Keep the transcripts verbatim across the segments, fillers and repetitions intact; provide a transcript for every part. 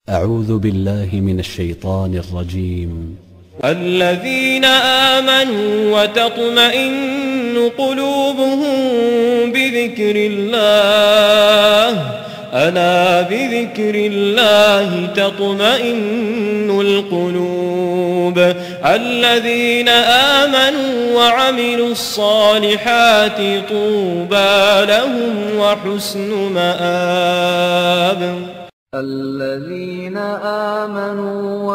أعوذ بالله من الشيطان الرجيم. الذين آمنوا وتطمئن قلوبهم بذكر الله ألا بذكر الله تطمئن القلوب الذين آمنوا وعملوا الصالحات طوبى لهم وحسن مآب. الذين آمنوا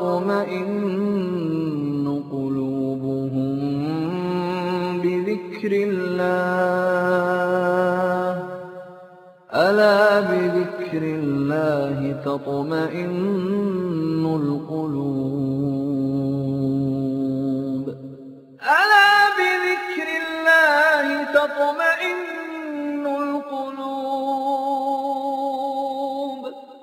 وتطمئن قلوبهم بذكر الله ألا بذكر الله تطمئن القلوب ألا بذكر الله تطمئن القلوب.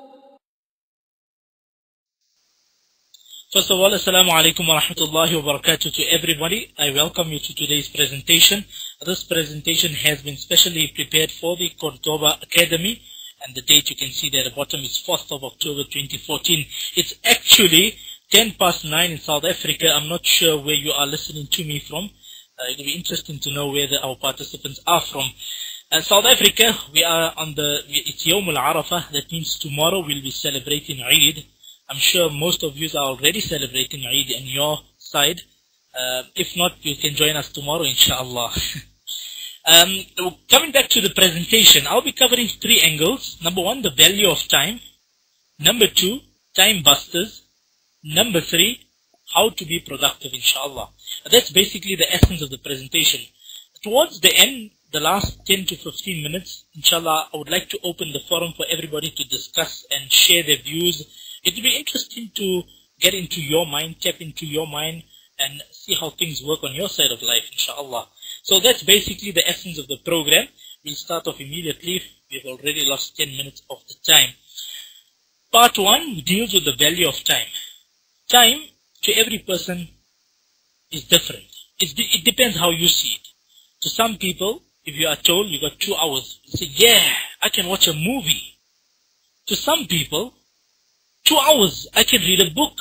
First of all, Assalamu alaikum wa rahmatullahi wa barakatuh to everybody. I welcome you to today's presentation. This presentation has been specially prepared for the Cordoba Academy, and the date you can see there at the bottom is fourth of October twenty fourteen. It's actually ten past nine in South Africa. I'm not sure where you are listening to me from. Uh, it'll be interesting to know where the, our participants are from. Uh, South Africa, we are on the, it's Yawm al-Arafah. That means tomorrow we'll be celebrating Eid. I'm sure most of you are already celebrating Eid on your side. Uh, if not, you can join us tomorrow, inshallah. um, coming back to the presentation, I'll be covering three angles. Number one, the value of time. Number two, time busters. Number three, how to be productive, inshallah. That's basically the essence of the presentation. Towards the end, the last ten to fifteen minutes, inshallah, I would like to open the forum for everybody to discuss and share their views. It will be interesting to get into your mind, tap into your mind, and see how things work on your side of life, inshallah. So that's basically the essence of the program. We'll start off immediately. We've already lost ten minutes of the time. Part one deals with the value of time. Time, to every person, is different. It's, it depends how you see it. To some people, if you are told you got two hours, you say, yeah, I can watch a movie. To some people, Two hours, I can read a book.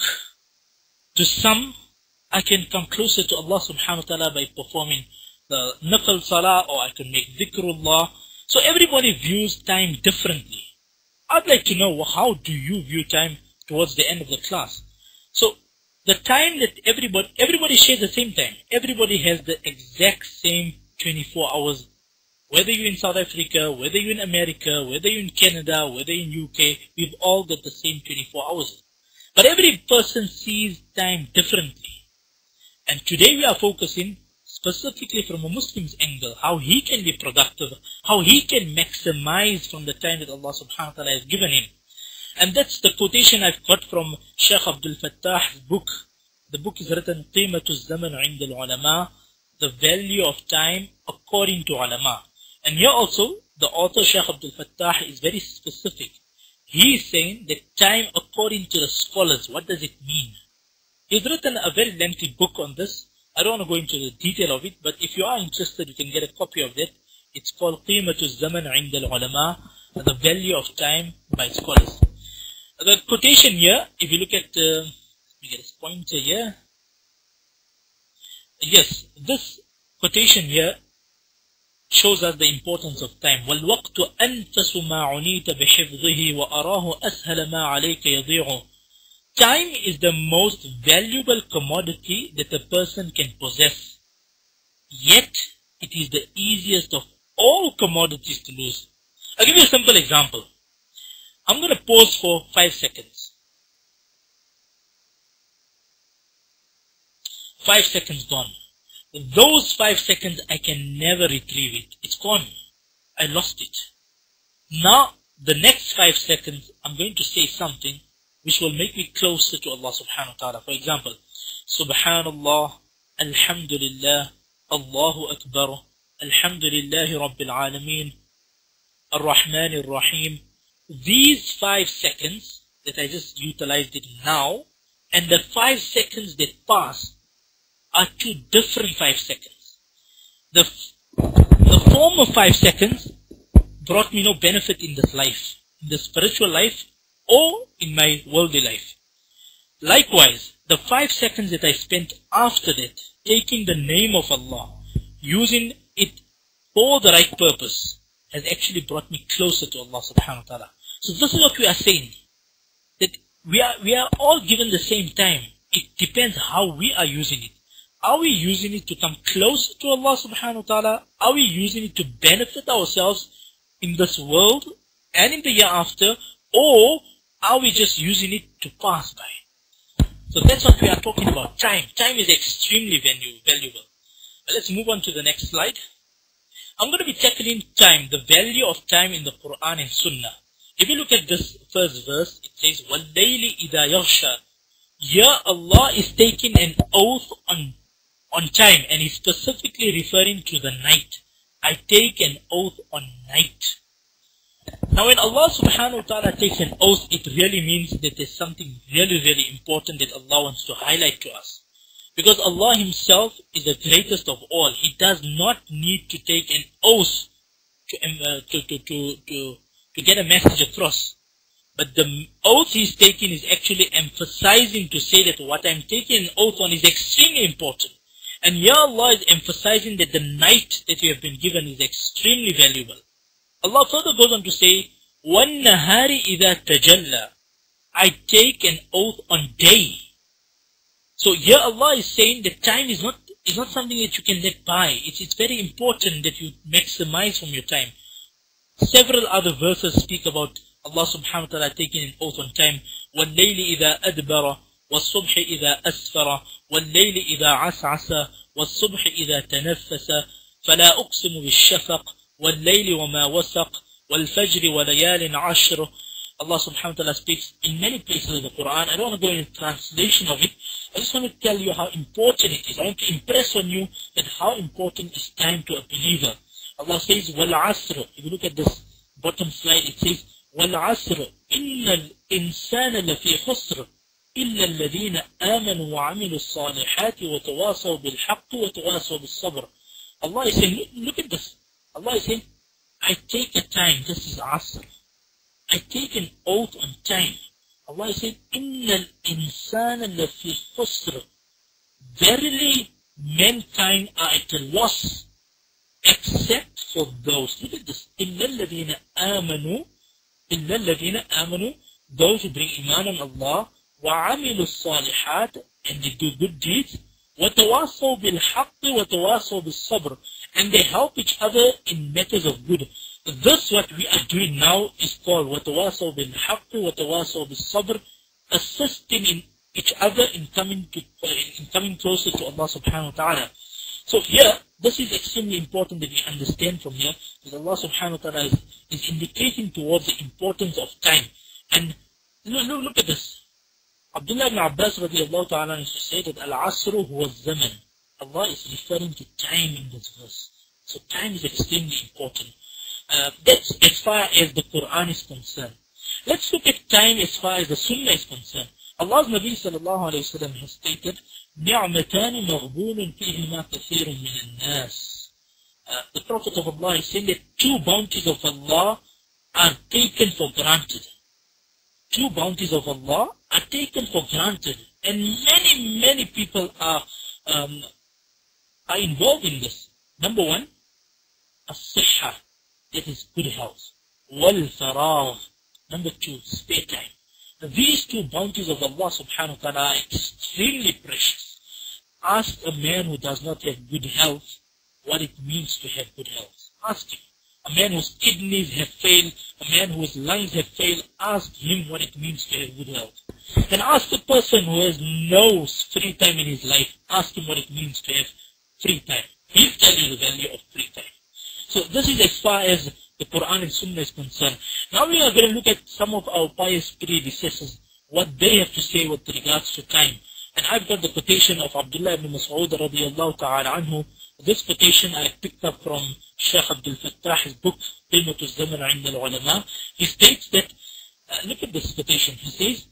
To some, I can come closer to Allah subhanahu wa ta'ala by performing the nafil salah, or I can make dhikrullah. So everybody views time differently. I'd like to know, how do you view time towards the end of the class? So the time that everybody, everybody shares the same time. Everybody has the exact same twenty-four hours. Whether you're in South Africa, whether you're in America, whether you're in Canada, whether you're in U K, we've all got the same twenty-four hours. But every person sees time differently. And today we are focusing specifically from a Muslim's angle, how he can be productive, how he can maximize from the time that Allah subhanahu wa ta'ala has given him. And that's the quotation I've got from Sheikh Abdul Fattah's book. The book is written, قِيمَةُ الزَّمَنُ عِنْدَ الْعُلَمَاءِ, the value of time according to ulama. And here also, the author Sheikh Abdul Fattah is very specific. He is saying that time according to the scholars, what does it mean? He's written a very lengthy book on this. I don't want to go into the detail of it, but if you are interested, you can get a copy of that. It's called قِيمَةُ الزَّمَنِ عِنْدَ الْعُلَمَاءِ, the value of time by scholars. The quotation here, if you look at, uh, let me get this pointer here. Yes, this quotation here shows us the importance of time. وَالْوَقْتُ أَنْفَسُ مَا عُنِيتَ بِحِفْظِهِ وَأَرَاهُ أَسْهَلَ مَا عَلَيْكَ يَضِيعُ. Time is the most valuable commodity that a person can possess. Yet, it is the easiest of all commodities to lose. I'll give you a simple example. I'm going to pause for five seconds. Five seconds gone. Those five seconds, I can never retrieve it. It's gone. I lost it. Now, the next five seconds, I'm going to say something which will make me closer to Allah subhanahu wa ta'ala. For example, Subhanallah, Alhamdulillah, Allahu Akbar, Alhamdulillahi Rabbil Alameen, Ar-Rahman Ar-Rahim. These five seconds that I just utilized it now, and the five seconds that pass, are two different five seconds. The, the former five seconds brought me no benefit in this life. In the spiritual life, or in my worldly life. Likewise, the five seconds that I spent after that, taking the name of Allah, using it for the right purpose, has actually brought me closer to Allah subhanahu wa ta'ala. So this is what we are saying, that we are, we are all given the same time. It depends how we are using it. Are we using it to come closer to Allah subhanahu wa ta'ala? Are we using it to benefit ourselves in this world and in the year after? Or are we just using it to pass by? So that's what we are talking about. Time. Time is extremely valuable. Let's move on to the next slide. I'm going to be tackling time, the value of time in the Quran and Sunnah. If you look at this first verse, it says, وَاللَّيْلِ إِذَا يَغْشَى. Here Allah is taking an oath on, on time, and He's specifically referring to the night. I take an oath on night. Now when Allah subhanahu wa ta'ala takes an oath, it really means that there's something really, really important that Allah wants to highlight to us. Because Allah Himself is the greatest of all. He does not need to take an oath to, uh, to, to, to, to, to get a message across. But the oath He's taking is actually emphasizing to say that what I'm taking an oath on is extremely important. And here Allah is emphasizing that the night that you have been given is extremely valuable. Allah further goes on to say, وَالنَّهَارِ إِذَا تَجَلَّى. I take an oath on day. So here Allah is saying that time is not, is not something that you can let by. It's, it's very important that you maximize from your time. Several other verses speak about Allah subhanahu wa ta'ala taking an oath on time. وَاللَّيْلِ إِذَا أَدْبَرَ وَالصُّبْحِ إِذَا أَسْفَرَ وَاللَّيْلِ إِذَا عَسْعَسَ وَالصُّبْحِ إِذَا تَنَفَّسَ فَلَا أُقْسِمُ بِالشَّفَقِ وَاللَّيْلِ وَمَا وَسَقَ وَالْفَجْرِ وَلَيَالٍ عَشْرٍ. Allah subhanahu wa ta'ala speaks in many places of the Quran. I don't want to go into translation of it. I just want to tell you how important it is. I want to impress on you that how important is time to a believer. Allah says, وَالْعَصْرِ. If you look at this bottom slide, it says, وَالْعَصْرِ إِنَّ الْإِنسَانَ لَفِي خُسْرٍ إِلَّا الَّذِينَ آمَنُوا وَعَمِلُوا الصَّالِحَاتِ وَتَوَاصَوْا بِالْحَقِّ وَتَوَاصَوْا بِالصَّبْرِ. Allah is saying, look, look at this. Allah is saying, I take a time. This is Asr. I take an oath on time. Allah is saying, إِنَّ الْإِنسَانَ لَفِي خُسْرٍ. Verily, mankind are at a loss, except for those. Look at this. إِلَّا الَّذِينَ آمَنُوا إِلَّا الَّذِينَ آمَنُوا. Those who bring iman on Allah. وَعَمِلُوا الصَّالِحَاتِ. And they do good deeds. وَتَوَاصَوْا بِالْحَقِّ وَتَوَاصَوْا بِالصَّبْرِ. And they help each other in matters of good. This, what we are doing now, is called وَتَوَاصَوْا بِالْحَقِّ وَتَوَاصَوْا بِالصَّبْرِ. Assisting in each other in coming to uh, in coming closer to Allah subhanahu wa ta'ala. So here, this is extremely important that we understand from here, that Allah subhanahu wa ta'ala is, is indicating towards the importance of time. And look, look, look at this. Abdullah ibn Abbas radiallahu ta'ala used to say that Al-Asru huwa zaman. Allah is referring to time in this verse. So time is extremely important. Uh, that's as far as the Quran is concerned. Let's look at time as far as the Sunnah is concerned. Allah's Nabi sallallahu alayhi wa sallam has stated, نِعْمَتَانِ مَغْبُونٌ فِيهِمَا كَثِيرٌ مِنَ النَّاسِ. Uh, the Prophet of Allah is saying that two bounties of Allah are taken for granted. Two bounties of Allah are taken for granted. And many, many people are, um, are involved in this. Number one, as-sihha. That is good health. Wal-faragh. Number two, spare time. Now, these two bounties of Allah subhanahu wa ta'ala are extremely precious. Ask a man who does not have good health what it means to have good health. Ask him. A man whose kidneys have failed, a man whose lungs have failed, ask him what it means to have good health. And ask a person who has no free time in his life, ask him what it means to have free time. He'll tell you the value of free time. So this is as far as the Quran and Sunnah is concerned. Now we are going to look at some of our pious predecessors, what they have to say with regards to time. And I've got the quotation of Abdullah ibn Mas'ud radiallahu ta'ala anhu. This quotation I picked up from Shaykh Abdul Fattah, his book, Qimatu az-Zaman 'inda al-Ulama. He states that, uh, look at this quotation. He says,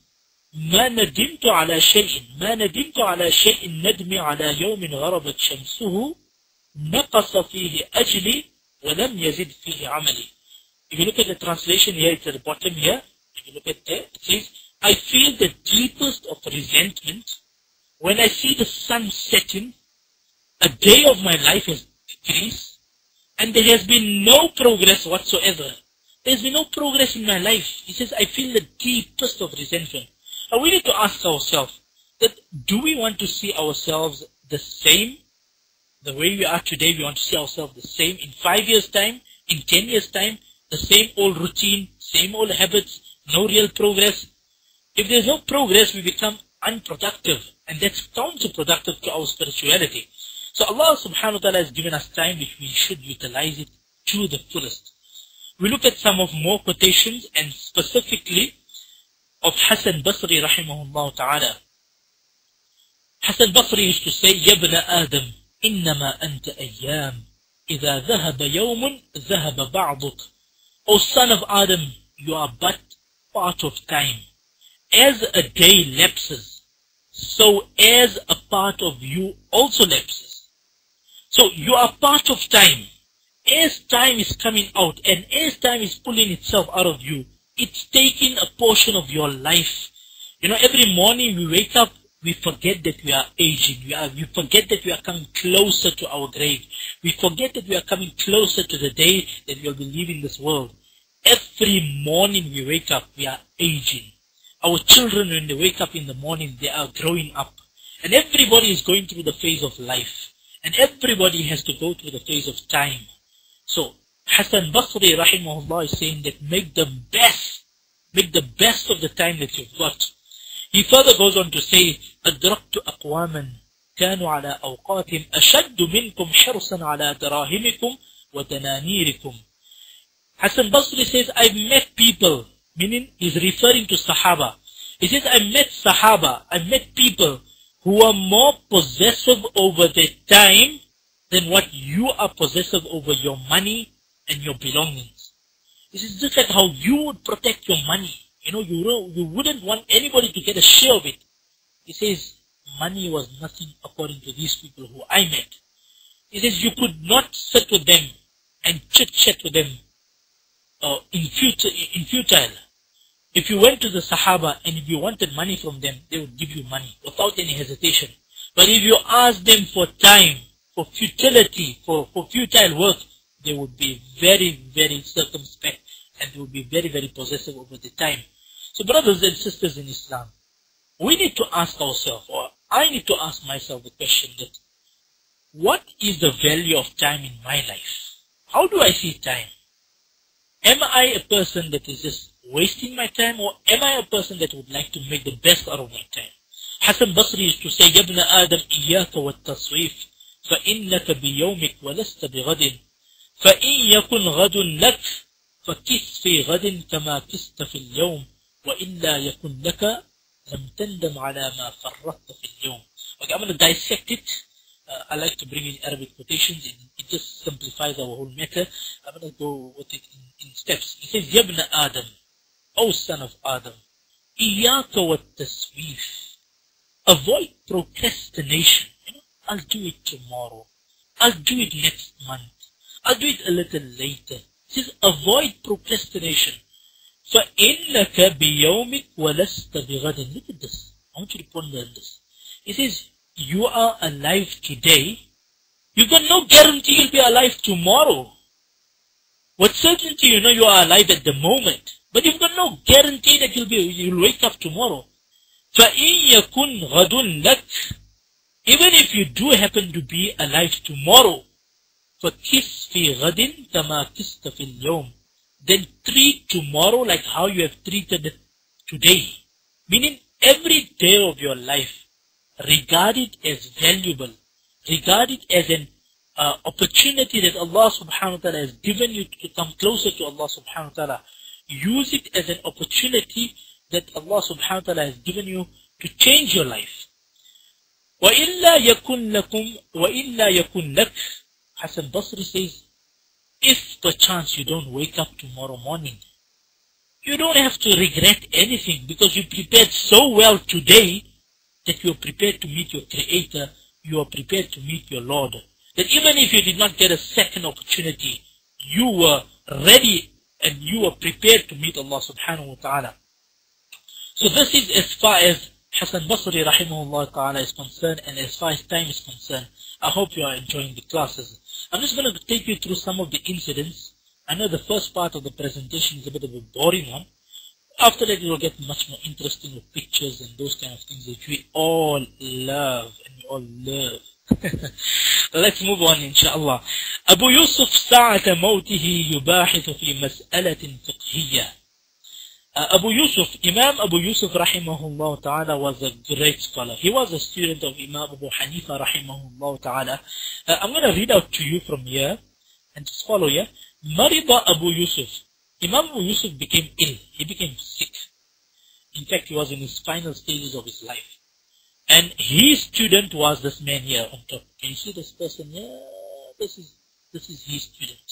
ما ندمت على شيء ما ندمت على شيء ندمي على يوم غربت شمسه نقص فيه أجلي ولم يزد فيه عملي. If you look at the translation here, it's at the bottom here. If you look at there, it says, I feel the deepest of resentment when I see the sun setting. A day of my life has decreased, and there has been no progress whatsoever. There's been no progress in my life. He says, I feel the deepest of resentment. And we need to ask ourselves, that do we want to see ourselves the same? The way we are today, we want to see ourselves the same in five years' time, in ten years' time, the same old routine, same old habits, no real progress. If there's no progress, we become unproductive, and that's counterproductive to our spirituality. So Allah subhanahu wa ta'ala has given us time which we should utilize it to the fullest. We look at some of more quotations, and specifically of Hassan Basri rahimahullah ta'ala. Hassan Basri used to say, يَبْنَ آدَمْ إِنَّمَا أَنْتَ أَيَّامٍ إِذَا ذَهَبَ يَوْمٌ ذَهَبَ بَعْضُكَ. O son of Adam, you are but part of time. As a day lapses, so as a part of you also lapses. So you are part of time. As time is coming out, and as time is pulling itself out of you, it's taking a portion of your life. You know, every morning we wake up, we forget that we are aging. We, are, we forget that we are coming closer to our grave. We forget that we are coming closer to the day that we will be leaving this world. Every morning we wake up, we are aging. Our children, when they wake up in the morning, they are growing up. And everybody is going through the phase of life. And everybody has to go through the phase of time. So, Hassan Basri rahimahullah is saying that make the best, make the best of the time that you've got. He further goes on to say, أَدْرَكْتُ أَقْوَامًا كَانُوا عَلَىٰ أَوْقَاتِهِمْ أَشَدُّ مِنْكُمْ حِرْصًا عَلَىٰ دَرَاهِمِكُمْ وَدَنَانِيرِكُمْ. Hassan Basri says, I've met people, meaning he's referring to Sahaba. He says, I met Sahaba, I met people who are more possessive over their time than what you are possessive over your money and your belongings. This is just like how you would protect your money. You know, you, don't, you wouldn't want anybody to get a share of it. He says, money was nothing according to these people who I met. He says, you could not sit with them and chit-chat with them uh, in, future, in futile. If you went to the Sahaba and if you wanted money from them, they would give you money without any hesitation. But if you asked them for time, for futility, for, for futile work, they would be very, very circumspect, and they would be very, very possessive over the time. So brothers and sisters in Islam, we need to ask ourselves, or I need to ask myself the question that, what is the value of time in my life? How do I see time? Am I a person that is just wasting my time, or am I a person that would like to make the best out of my time? Hassan Basri used to say, يَبْنَ آدَمْ إِيَّاكَ وَالتَّصْوِيفِ فَإِنَّكَ بِيَوْمِكَ وَلَسْتَ بِغَدٍ فَإِنْ يَكُنْ غَدٌ لَكَ فَكِسْ فِي غَدٍ كَمَا كِسْتَ فِي الْيَوْمِ وَإِلَّا يَكُنْ لَكَ لَمْ تَنْدَمْ عَلَى مَا فَرَّطْتَ فِي الْيَوْمِ. Okay, I'm going to dissect it. Uh, I like to bring in Arabic quotations. It, it just simplifies our whole matter. I'm going to go with it in, in steps. He says, يَبْنَ آدَمْ, O son of Adam, إِيَّاكَ وَالتَّسْوِيفِ. Avoid procrastination. You know, I'll do it tomorrow. I'll do it next month. I'll do it a little later. He says, avoid procrastination. فَإِنَّكَ بِيَوْمِكَ وَلَسْتَ بِغَدٍ. Look at this. I want you to ponder on this. He says, you are alive today. You've got no guarantee you'll be alive tomorrow. With certainty, you know you are alive at the moment. But you've got no guarantee that you'll be, you'll wake up tomorrow. فَإِن يَكُنْ غَدٌ لَكَ. Even if you do happen to be alive tomorrow, فَكِسْ فِي غَدٍ كَمَا كِسْتَ فِي الْيَوْمِ. Then treat tomorrow like how you have treated it today. Meaning every day of your life, regard it as valuable. Regard it as an uh, opportunity that Allah subhanahu wa ta'ala has given you to come closer to Allah subhanahu wa ta'ala. Use it as an opportunity that Allah subhanahu wa ta'ala has given you to change your life. وَإِلَّا يَكُنْ لَكُمْ وَإِلَّا يَكُنْ لَكَ. Hassan Basri says, if perchance you don't wake up tomorrow morning, you don't have to regret anything, because you prepared so well today that you are prepared to meet your Creator, you are prepared to meet your Lord. That even if you did not get a second opportunity, you were ready and you were prepared to meet Allah subhanahu wa ta'ala. So this is as far as Hassan Basri rahimahullah ta'ala is concerned, and as far as time is concerned. I hope you are enjoying the classes. I'm just going to take you through some of the incidents. I know the first part of the presentation is a bit of a boring one. After that, it will get much more interesting with pictures and those kind of things which we all love and we all love. Let's move on, inshallah. Abu Yusuf ساعة موته يباحث في مسألة فقهية. Uh, Abu Yusuf, Imam Abu Yusuf rahimahullah ta'ala was a great scholar. He was a student of Imam Abu Hanifa rahimahullah ta'ala. Uh, I'm going to read out to you from here and just follow here. Marida Abu Yusuf. Imam Abu Yusuf became ill. He became sick. In fact, he was in his final stages of his life. And his student was this man here on top. Can you see this person here? This is, this is his student.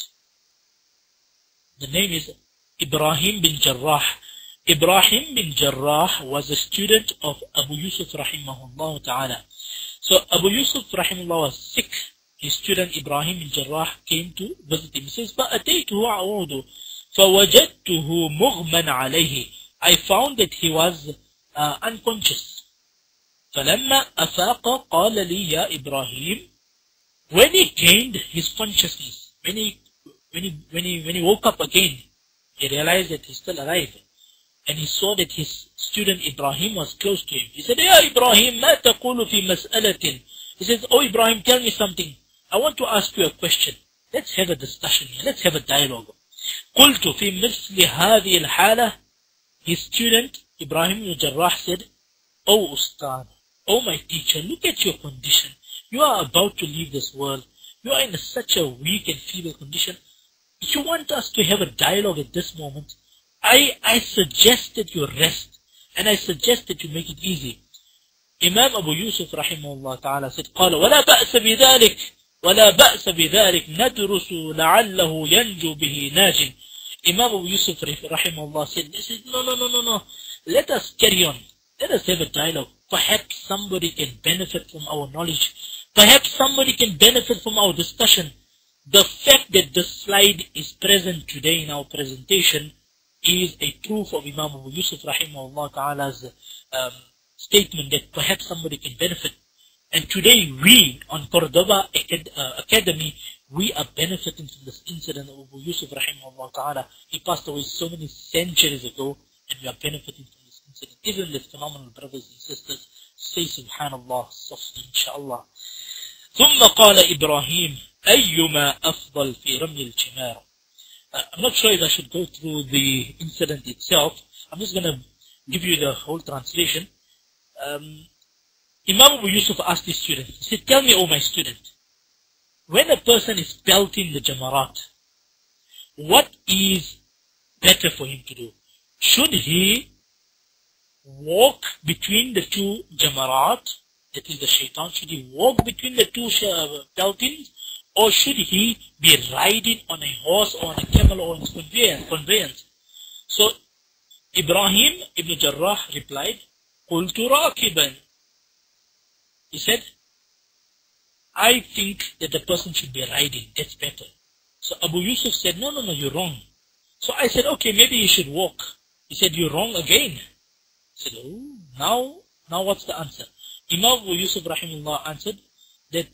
The name is Ibrahim bin Jarrah. Ibrahim bin Jarrah was a student of Abu Yusuf rahimahullah ta'ala. So Abu Yusuf rahimahullah was sick. His student Ibrahim bin Jarrah came to visit him. He says, فَأَتَيْتُهُ أَعُودُ فَوَجَدْتُهُ مُغْمًا عَلَيْهِ. I found that he was uh, unconscious. فَلَمَّا أَفَاقَ قَالَ لِي يَا إِبْرَاهِيمُ. When he gained his consciousness, when he, when he, when he, when he woke up again, he realized that he's still alive. And he saw that his student Ibrahim was close to him. He said, Ya Ibrahim, ma taqulu fi mas'alatin. He says, oh Ibrahim, tell me something. I want to ask you a question. Let's have a discussion here. Let's have a dialogue. قلت في مثل هذه الحالة. His student Ibrahim ibn Jarrah said, oh Ustad, oh my teacher, look at your condition. You are about to leave this world. You are in such a weak and feeble condition. If you want us to have a dialogue at this moment, I, I suggest that you rest, and I suggest that you make it easy. Imam Abu Yusuf rahimahullah ta'ala said, قال ولا بأس بذلك ولا بأس بذلك ندرس لعله ينجو به ناج. Imam Abu Yusuf rahimahullah said, he said, no, no, no, no, no. Let us carry on. Let us have a dialogue. Perhaps somebody can benefit from our knowledge. Perhaps somebody can benefit from our discussion. The fact that this slide is present today in our presentation is a proof of Imam Abu Yusuf rahimahullah ta'ala's um, statement that perhaps somebody can benefit. And today we on Cordoba uh, Academy, we are benefiting from this incident of Abu Yusuf rahimahullah ta'ala. He passed away so many centuries ago, and we are benefiting from this incident. Even the phenomenal brothers and sisters say subhanallah softly, inshallah. ثم قال إبراهيم أيما أفضل في رمي الجمار. Uh, I'm not sure if I should go through the incident itself. I'm just going to give you the whole translation. Um, Imam Abu Yusuf asked his student, he said, tell me, oh my student, when a person is pelting the jamarat, what is better for him to do? Should he walk between the two jamarat, that is the shaitan, should he walk between the two peltings, or should he be riding on a horse or on a camel or on a conveyance? So Ibrahim ibn Jarrah replied, قُلْتُ رَاكِبًا. He said, I think that the person should be riding, that's better. So Abu Yusuf said, no, no, no, you're wrong. So I said, okay, maybe you should walk. He said, you're wrong again. He said, oh, now, now what's the answer? Imam Abu Yusuf rahimahullah answered that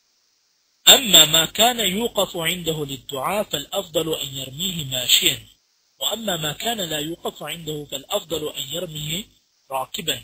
أما ما كان يوقف عنده للدعاء فالأفضل أن يرميه ماشيا وأما ما كان لا يوقف عنده فالأفضل أن يرميه راكبا.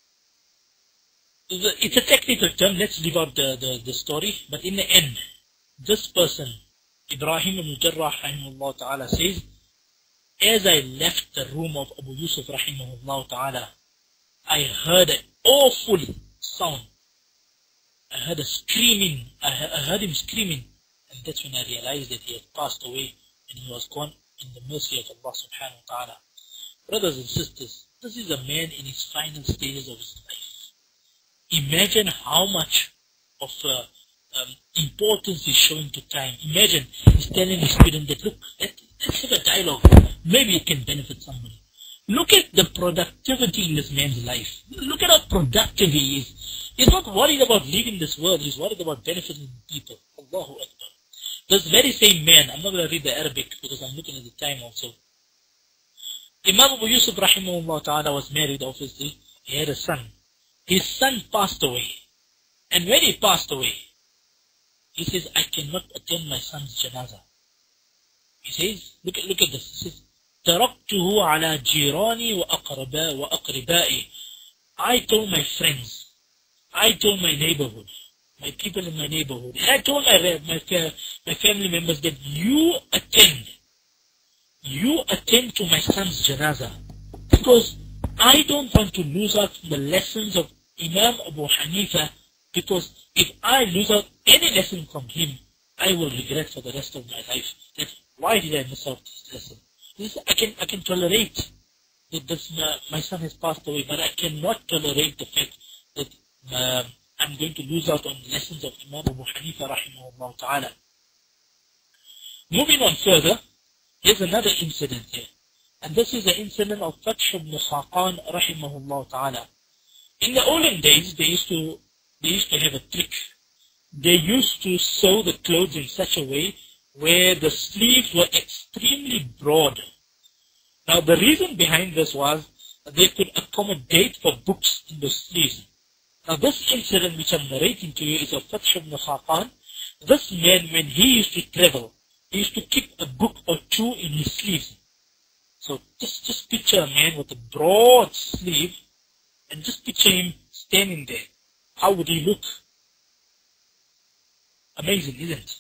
It's a technical term, let's leave out the, the, the story, but in the end, this person, Ibrahim ibn Jarrah rahimahullah ta'ala says, as I left the room of Abu Yusuf rahimahullah ta'ala, I heard an awful sound. I heard a screaming, I heard him screaming, and that's when I realized that he had passed away and he was gone in the mercy of Allah subhanahu wa ta'ala. Brothers and sisters, this is a man in his final stages of his life. Imagine how much of uh, um, importance he's showing to time. Imagine he's telling his student that, look, let, let's have a dialogue. Maybe it can benefit somebody. Look at the productivity in this man's life. Look at how productive he is. He's not worried about leaving this world. He's worried about benefiting people. Allahu Akbar. This very same man, I'm not going to read the Arabic because I'm looking at the time also. Imam Abu Yusuf rahimahullah ta'ala was married, obviously. He had a son. His son passed away. And when he passed away, he says, I cannot attend my son's janazah. He says, look at, look at this. He says, تركته على جيراني وأقرباء وأقربائي. I told my friends, I told my neighborhood, my people in my neighborhood, and I told my, my, my family members that you attend, you attend to my son's janazah, because I don't want to lose out the lessons of Imam Abu Hanifa, because if I lose out any lesson from him, I will regret for the rest of my life that why did I miss out this lesson? This, I can I can tolerate that this, uh, my son has passed away, but I cannot tolerate the fact that uh, I'm going to lose out on the lessons of Imam Abu Hanifa rahimahullah ta'ala. Moving on further, here's another incident here. And this is the incident of Fath ibn Khaqan rahimahullah ta'ala. In the olden days, they used to they used to have a trick. They used to sew the clothes in such a way where the sleeves were extremely broad. Now the reason behind this was that they could accommodate for books in the sleeves. Now this incident which I'm narrating to you is of Fath ibn Khaqan. This man, when he used to travel, he used to keep a book or two in his sleeves. So just, just picture a man with a broad sleeve and just picture him standing there. How would he look? Amazing, isn't it?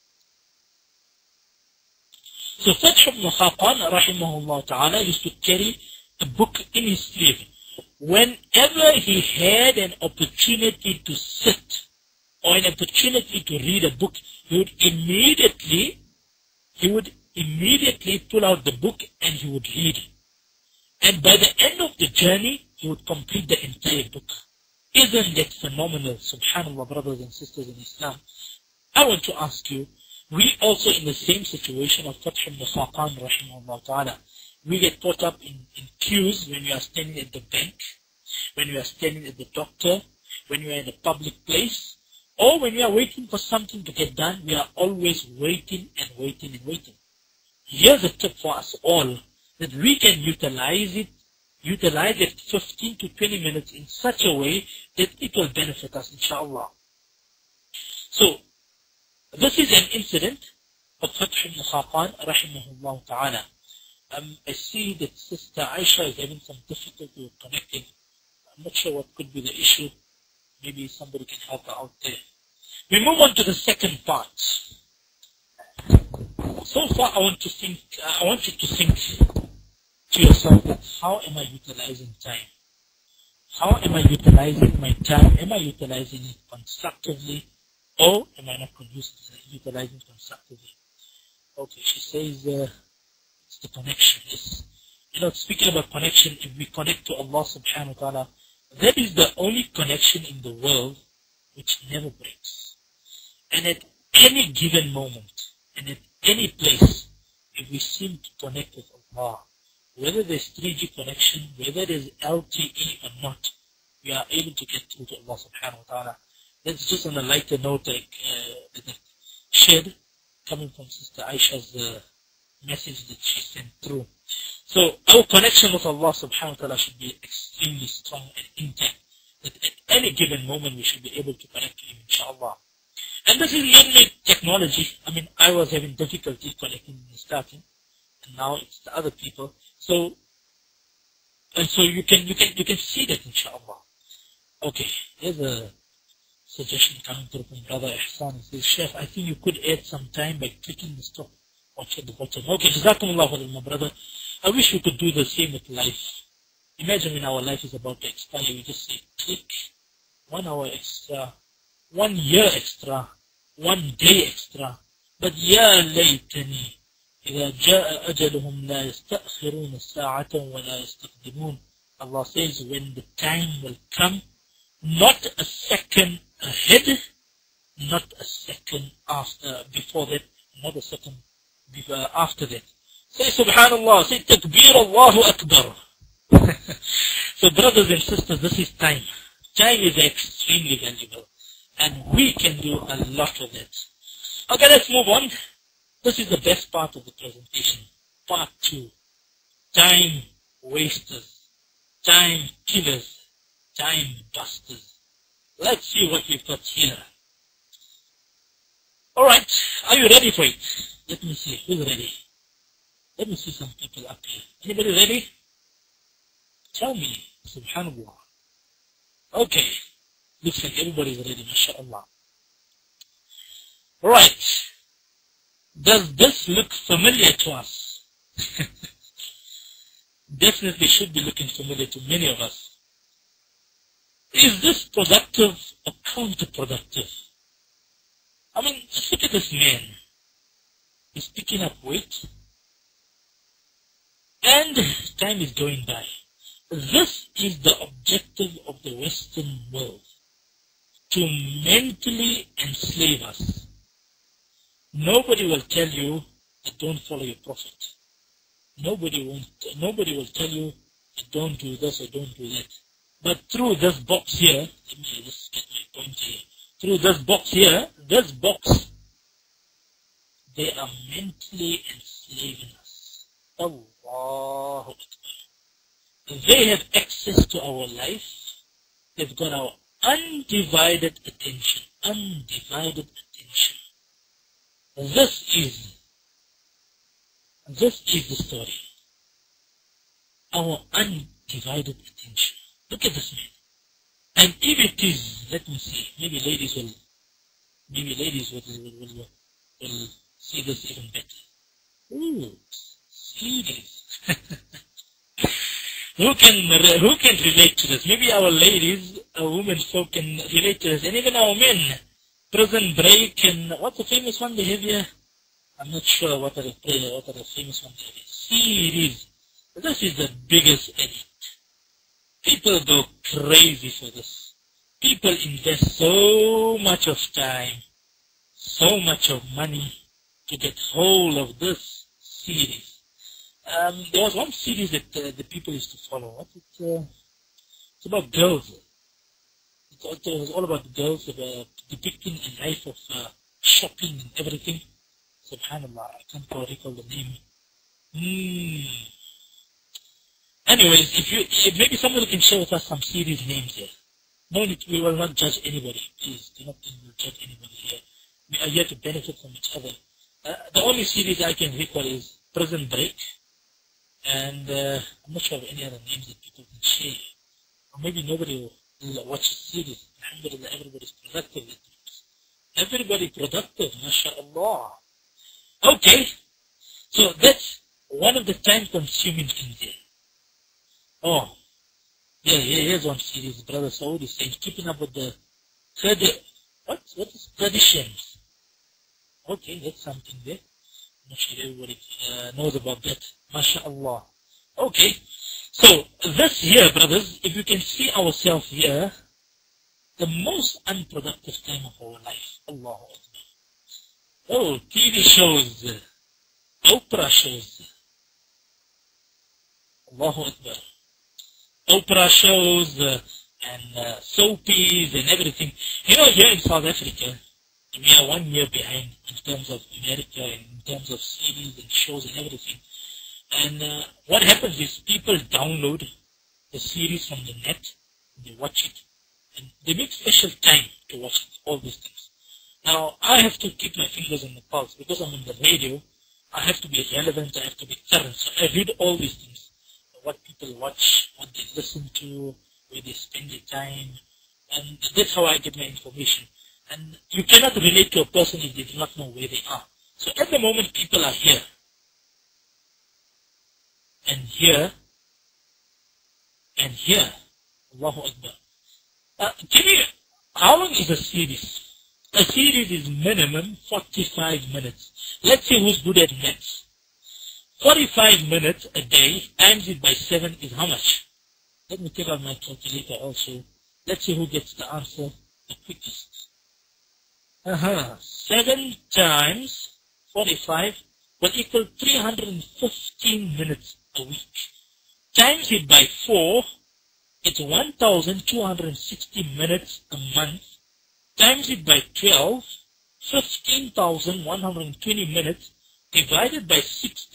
So Fath ibn Khaqan rahimahullah ta'ala used to carry a book in his sleeve. Whenever he had an opportunity to sit or an opportunity to read a book, he would immediately he would immediately pull out the book and he would read. And by the end of the journey, he would complete the entire book. Isn't that phenomenal? Subhanallah, brothers and sisters in Islam. I want to ask you, we also in the same situation of Fath ibn Khaqan rahimahullah ta'ala. We get caught up in, in queues when we are standing at the bank, when we are standing at the doctor, when we are in a public place, or when we are waiting for something to get done. We are always waiting and waiting and waiting. Here's a tip for us all, that we can utilize it, utilize it fifteen to twenty minutes in such a way that it will benefit us, inshallah. So, this is an incident of Fath ibn Khaqan rahimahullah ta'ala. Um, I see that Sister Aisha is having some difficulty with connecting. I'm not sure what could be the issue. Maybe somebody can help her out there. We move on to the second part. So far, I want to think. Uh, I want you to think to yourself that how am I utilizing time? How am I utilizing my time? Am I utilizing it constructively, or am I not utilizing it constructively? Okay, she says uh, it's the connection. Yes. You know, speaking about connection, if we connect to Allah subhanahu wa ta'ala, that is the only connection in the world which never breaks. And at any given moment, and at any place, if we seem to connect with Allah, whether there's three G connection, whether there's L T E or not, we are able to get through to Allah subhanahu wa ta'ala. That's just on a lighter note like, uh, that I shared, coming from Sister Aisha's uh, message that she sent through. So our connection with Allah subhanahu wa ta'ala should be extremely strong and intact. That at any given moment we should be able to connect to Him, inshallah. And this is man-made technology. I mean, I was having difficulty connecting in the starting, and now it's the other people. So, and so you can, you can, you can see that, inshallah. Okay, here's a suggestion coming through from Brother Ihsan. He says, Sheikh, I think you could add some time by clicking the stop watch at the bottom. Okay, Jazakumullah khair, my brother. I wish we could do the same with life. Imagine when our life is about to expire, we just say click, one hour extra, one year extra, one day extra. But ya laytani, إذا جاء أجلهم لا يستأخرون ساعة ولا يستقدمون. Allah says, when the time will come, not a second ahead, not a second after, before that, not a second before, after that. Say Subhanallah, say Takbir, Allahu Akbar. So brothers and sisters, this is time. Time is extremely valuable, and we can do a lot with it. Okay, let's move on. This is the best part of the presentation. Part two. Time wasters, time killers, time busters. Let's see what we've got here. Alright, are you ready for it? Let me see, who's ready? Let me see some people up here. Anybody ready? Tell me, subhanallah. Okay, looks like everybody's ready, mashallah. Alright, does this look familiar to us? Definitely should be looking familiar to many of us. Is this productive or counterproductive? I mean, just look at this man. He's picking up weight. And time is going by. This is the objective of the Western world. To mentally enslave us. Nobody will tell you that don't follow your prophet. Nobody won't, nobody will tell you that don't do this or don't do that. But through this box here, let me just get my point here. Through this box here, this box, they are mentally enslaving us. Allahu Akbar. They have access to our life. They've got our undivided attention. Undivided attention. This is, this is the story. Our undivided attention. Look at this man. And if it is, let me see, maybe ladies will, maybe ladies will, will, will, will see this even better. Ooh, serious. Who can, who can relate to this? Maybe our ladies, our women folk can relate to this. And even our men. Prison Break and what's the famous one they have here? I'm not sure what are the, what are the famous ones they have here. Series. This is the biggest edit. People go crazy for this. People invest so much of time, so much of money to get hold of this series. Um, there was one series that uh, the people used to follow. What's it? Uh, it's about girls. It was all about girls, about depicting a life of uh, shopping and everything. Subhanallah, I can't recall the name. Hmm. Anyways, if you, if maybe somebody can share with us some series names here. No, we will not judge anybody. Please, do not judge anybody here. We are here to benefit from each other. Uh, the only series I can recall is Prison Break. And uh, I'm not sure of any other names that people can share. Or maybe nobody will watch the series. Alhamdulillah, everybody's productive. Everybody productive, mashallah. Okay, so that's one of the time-consuming things here. Oh, yeah, yeah, here's one series, Brother Saud is saying, keeping up with the tradi- what, what is traditions? Okay, that's something there. I'm not sure everybody uh, knows about that. MashaAllah. Okay, so this here, brothers, if you can see ourselves here, the most unproductive time of our life. Allahu Akbar. Oh, T V shows, Oprah shows. Allahu Akbar. Oprah shows uh, and uh, soapies and everything. You know, here in South Africa, we are one year behind in terms of America and in terms of series and shows and everything. And uh, what happens is people download the series from the net, they watch it, and they make special time to watch all these things. Now, I have to keep my fingers on the pulse because I'm on the radio. I have to be relevant, I have to be current. So I read all these things. What people watch, what they listen to, where they spend their time. And that's how I get my information. And you cannot relate to a person if they do not know where they are. So at the moment, people are here. And here. And here. Allahu Akbar. Uh, give me, how long is a series? A series is minimum forty-five minutes. Let's see who's good at maths. forty-five minutes a day times it by seven is how much? Let me take out my calculator also. Let's see who gets the answer the quickest. Uh-huh. seven times forty-five will equal three hundred fifteen minutes a week. Times it by four, it's one thousand two hundred sixty minutes a month. Times it by twelve, fifteen thousand one hundred twenty minutes. Divided by sixty,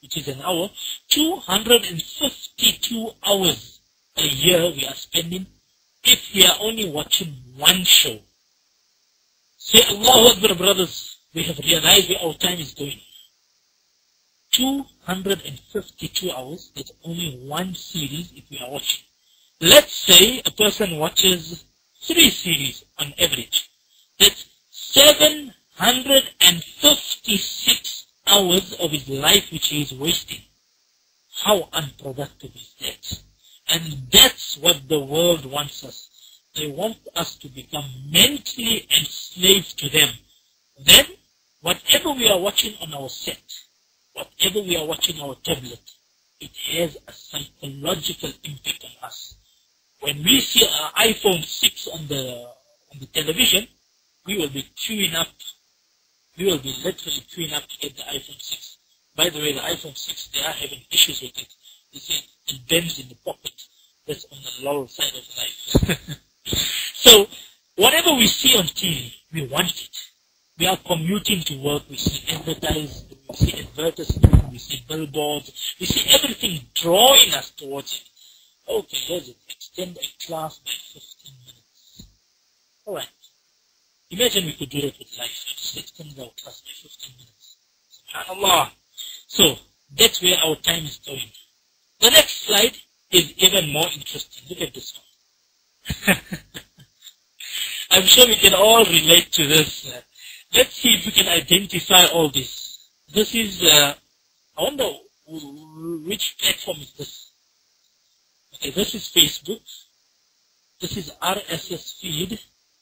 which is an hour, two hundred fifty-two hours a year we are spending if we are only watching one show. Say Allahu Akbar, brothers, we have realized where our time is going. two hundred fifty-two hours, that's only one series if we are watching. Let's say a person watches three series on average. That's seven hundred fifty-six hours of his life which he is wasting. How unproductive is that? And that's what the world wants us. They want us to become mentally enslaved to them. Then, whatever we are watching on our set, whatever we are watching on our tablet, it has a psychological impact on us. When we see an iPhone six on the on the television, we will be queuing up. We will be literally queuing up to get the iPhone six. By the way, the iPhone six, they are having issues with it. They say it bends in the pocket. That's on the lower side of life. So, whatever we see on T V, we want it. We are commuting to work, we see advertised, we see advertisements, we see billboards, we see everything drawing us towards it. Okay, here's it. Extend a class by fifteen minutes. Alright. Imagine we could do that with life. Just extend our class by fifteen minutes. SubhanAllah. So, that's where our time is going. The next slide is even more interesting. Look at this one. I'm sure we can all relate to this. Uh, let's see if we can identify all this. This is, uh, I wonder which platform is this. Okay, this is Facebook. This is R S S feed.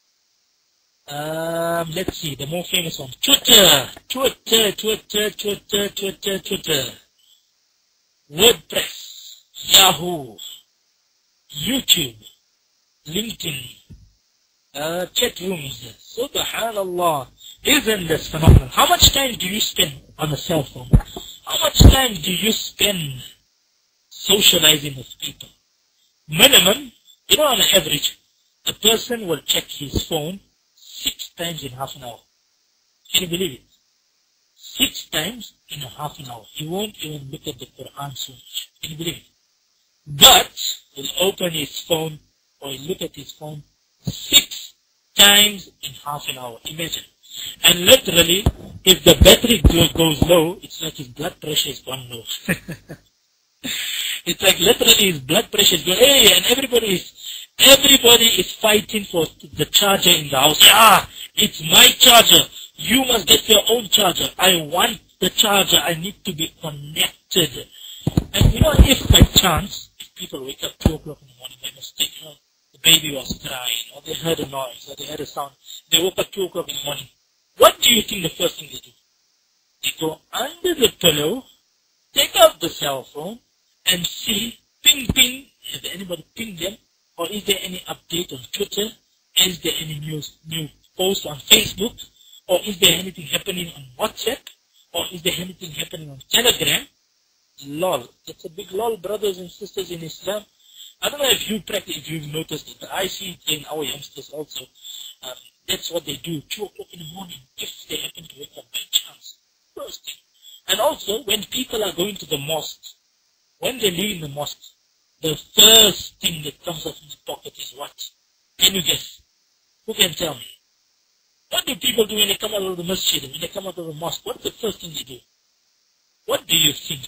Um, let's see, the more famous one. Twitter, Twitter, Twitter, Twitter, Twitter, Twitter. WordPress, Yahoo, YouTube, LinkedIn, uh, chat rooms. Subhanallah. Isn't this phenomenal? How much time do you spend on a cell phone? How much time do you spend socializing with people? Minimum, you know, on average, a person will check his phone six times in half an hour. Can you believe it? Six times in a half an hour. He won't even look at the Quran so much. Can you believe it? But he'll open his phone or he'll look at his phone six times in half an hour. Imagine. And literally, if the battery goes low, it's like his blood pressure is gone low. It's like literally his blood pressure is going, hey, and everybody is, everybody is fighting for the charger in the house. Yeah, it's my charger. You must get your own charger. I want the charger. I need to be connected. And you know, if by chance, if people wake up two o'clock in the morning by mistake, you know, the baby was crying, or they heard a noise, or they heard a sound, they woke up two o'clock in the morning. What do you think the first thing they do? They go under the pillow, take out the cell phone, and see, ping, ping, has anybody pinged them? Or is there any update on Twitter? Is there any news, new post on Facebook? Or is there anything happening on WhatsApp? Or is there anything happening on Telegram? Lol. That's a big lol, brothers and sisters in Islam. I don't know if you practice, if you've noticed it, but I see it in our youngsters also. Um, that's what they do, two o'clock in the morning, if they happen to wake up by chance. First thing. And also, when people are going to the mosque, when they leave the mosque, the first thing that comes out from the pocket is what? Can you guess? Who can tell me? What do people do when they come out of the masjid, when they come out of the mosque? What's the first thing they do? What do you think?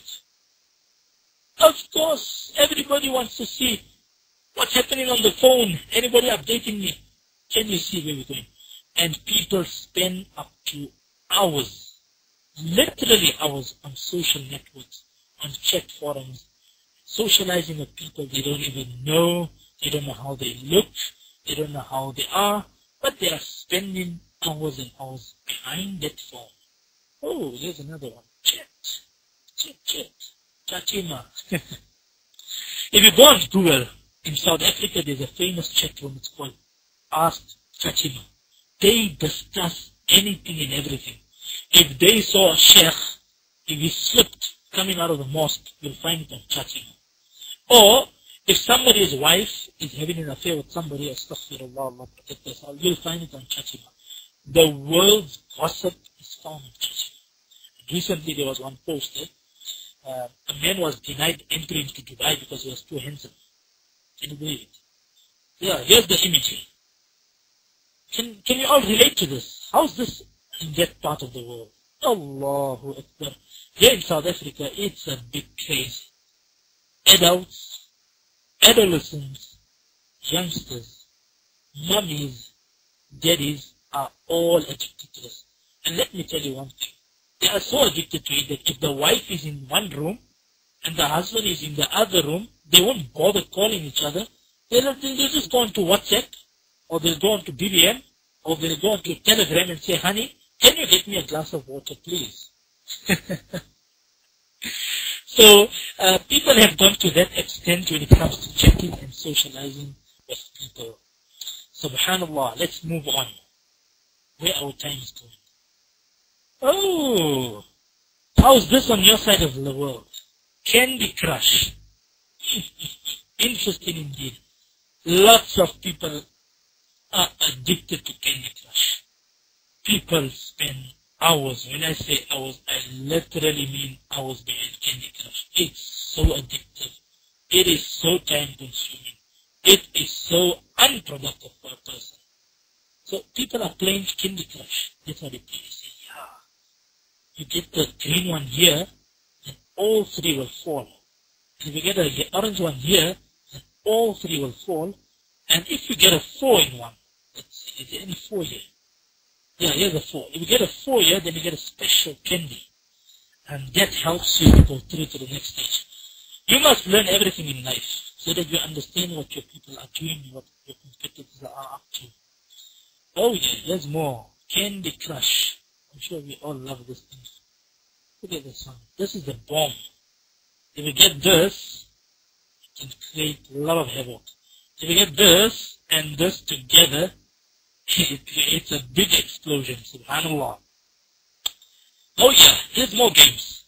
Of course, everybody wants to see what's happening on the phone. Anybody updating me? Can you see where we're going? And people spend up to hours, literally hours, on social networks, on chat forums, socializing with people they don't even know, they don't know how they look, they don't know how they are, but they are spending hours and hours behind that phone. Oh, here's another one. Chat. Chat, chat. Chachima. If you go on Google, in South Africa there's a famous chat room, it's called Ask Chachima. They discuss anything and everything. If they saw a sheikh, if he slipped coming out of the mosque, you'll find it on Chachima. Or, if somebody's wife is having an affair with somebody, astaghfirullah, Allah protect us all, you'll find it on Chachima. The world's gossip is found on Chachima. Recently there was one post there. uh, a man was denied entry into Dubai because he was too handsome. Can you believe it? Yeah, here's the image here. Can, can you all relate to this? How's this in that part of the world? Allahu Akbar. Here in South Africa, it's a big craze. Adults, adolescents, youngsters, mummies, daddies are all addicted to this. And let me tell you one thing. They are so addicted to it that if the wife is in one room and the husband is in the other room, they won't bother calling each other. They'll, they'll just go on to WhatsApp, or they'll go on to B B M, or they'll go on to Telegram and say, honey, can you get me a glass of water, please? So, uh, people have gone to that extent when it comes to chatting and socializing with people. Subhanallah, let's move on. Where our time is going. Oh, how's this on your side of the world? Candy Crush. Interesting indeed. Lots of people are addicted to Candy Crush. People spend hours. When I say hours, I literally mean hours behind Candy Crush. It's so addictive. It is so time consuming. It is so unproductive for a person. So people are playing Candy Crush. That's what they play. They say, yeah. You get the green one here, and all three will fall. And if you get the orange one here, then all three will fall. And if you get a four in one, let's see, is there any four here? Yeah, here's a four. If you get a four here, then you get a special candy. And that helps you to go through to the next stage. You must learn everything in life so that you understand what your people are doing, what your competitors are up to. Oh yeah, there's more. Candy Crush. I'm sure we all love this thing. Look at this one. This is the bomb. If you get this, it can create a lot of havoc. If you get this and this together, it creates a big explosion. Subhanallah. Oh yeah, here's more games.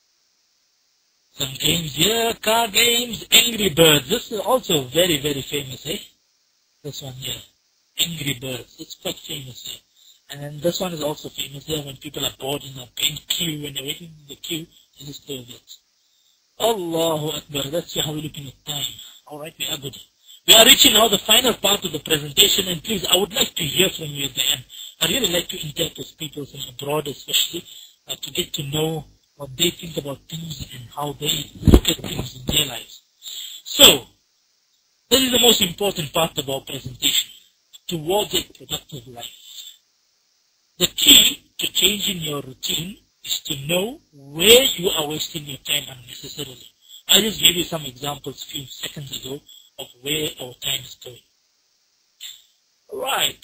Some games here, car games, Angry Birds. This is also very, very famous, eh? This one here. Angry Birds. It's quite famous here. And then this one is also famous here when people are bored in a bank queue, when they're waiting in the queue, they just play with it. Allahu Akbar. Let's see how we're looking at time. Alright, we are good. We are reaching now the final part of the presentation, and please, I would like to hear from you at the end. I really like to interact with people from abroad, especially, uh, to get to know what they think about things and how they look at things in their lives. So, this is the most important part of our presentation, towards a productive life. The key to changing your routine is to know where you are wasting your time unnecessarily. I just gave you some examples a few seconds ago of where our time is going. Right.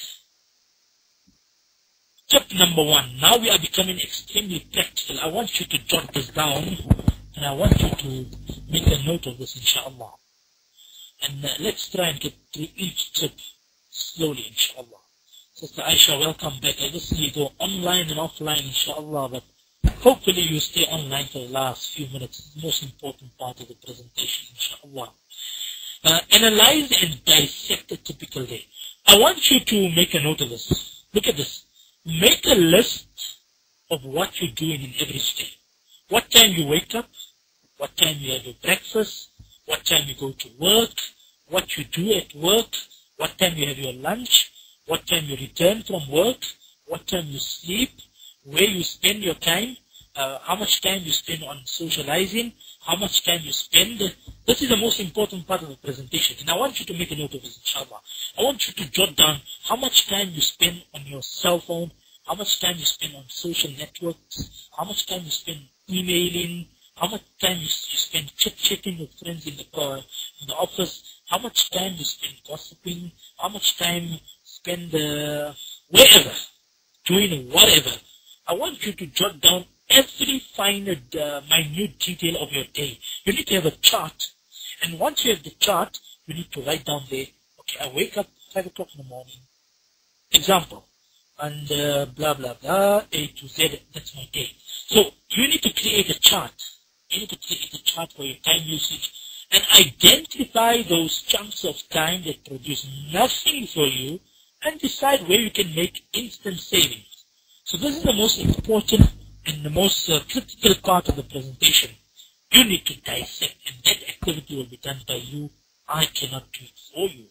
Tip number one. Now we are becoming extremely practical. I want you to jot this down, and I want you to make a note of this, inshallah. And uh, let's try and get through each tip slowly, inshallah. Sister Aisha, welcome back. I just see you go online and offline, inshallah, but hopefully you stay online for the last few minutes. It's the most important part of the presentation, inshallah. Uh, analyze and dissect a typical day. I want you to make a note of this. Look at this. Make a list of what you're doing in every day. What time you wake up, what time you have your breakfast, what time you go to work, what you do at work, what time you have your lunch, what time you return from work, what time you sleep, where you spend your time, uh, how much time you spend on socializing, how much time you spend. This is the most important part of the presentation, and I want you to make a note of this, inshallah. I want you to jot down how much time you spend on your cell phone, how much time you spend on social networks, how much time you spend emailing, how much time you, you spend chit-chatting with friends in the car, in the office, how much time you spend gossiping, how much time you spend uh, wherever, doing whatever. I want you to jot down every fine, uh, minute detail of your day. You need to have a chart. And once you have the chart, you need to write down there, okay, I wake up five o'clock in the morning. Example. And uh, blah, blah, blah, A to Z, that's my day. So, you need to create a chart. You need to create a chart for your time usage. And identify those chunks of time that produce nothing for you, and decide where you can make instant savings. So this is the most important and the most uh, critical part of the presentation. You need to dissect, and that activity will be done by you. I cannot do it for you.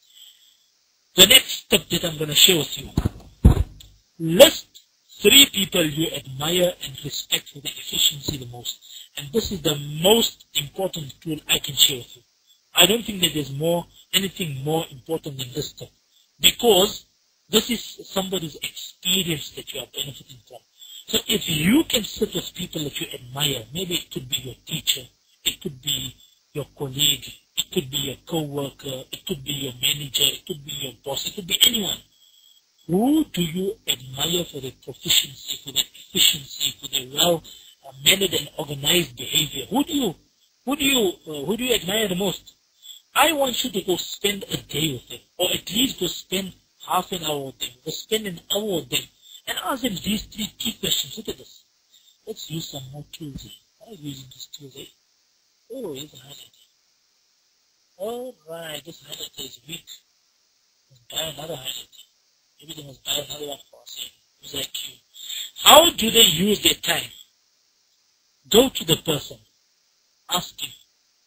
The next step that I'm going to share with you. List three people you admire and respect for their efficiency the most. And this is the most important tool I can share with you. I don't think that there's more, anything more important than this step. Because this is somebody's experience that you are benefiting from. So if you can sit with people that you admire, maybe it could be your teacher, it could be your colleague, it could be your co-worker, it could be your manager, it could be your boss, it could be anyone. Who do you admire for their proficiency, for their efficiency, for their well-mannered and organized behavior? Who do you, who do you, uh, who do you admire the most? I want you to go spend a day with them, or at least go spend half an hour with them, go spend an hour with them, and ask them these three key questions. Look at this. Let's use some more tools here. How are you using this tool here? Oh, here's a highlighter. Alright, this highlighter is weak. Let's buy another highlighter. Maybe they must buy another one for us. Who's like you? How do they use their time? Go to the person. Ask him.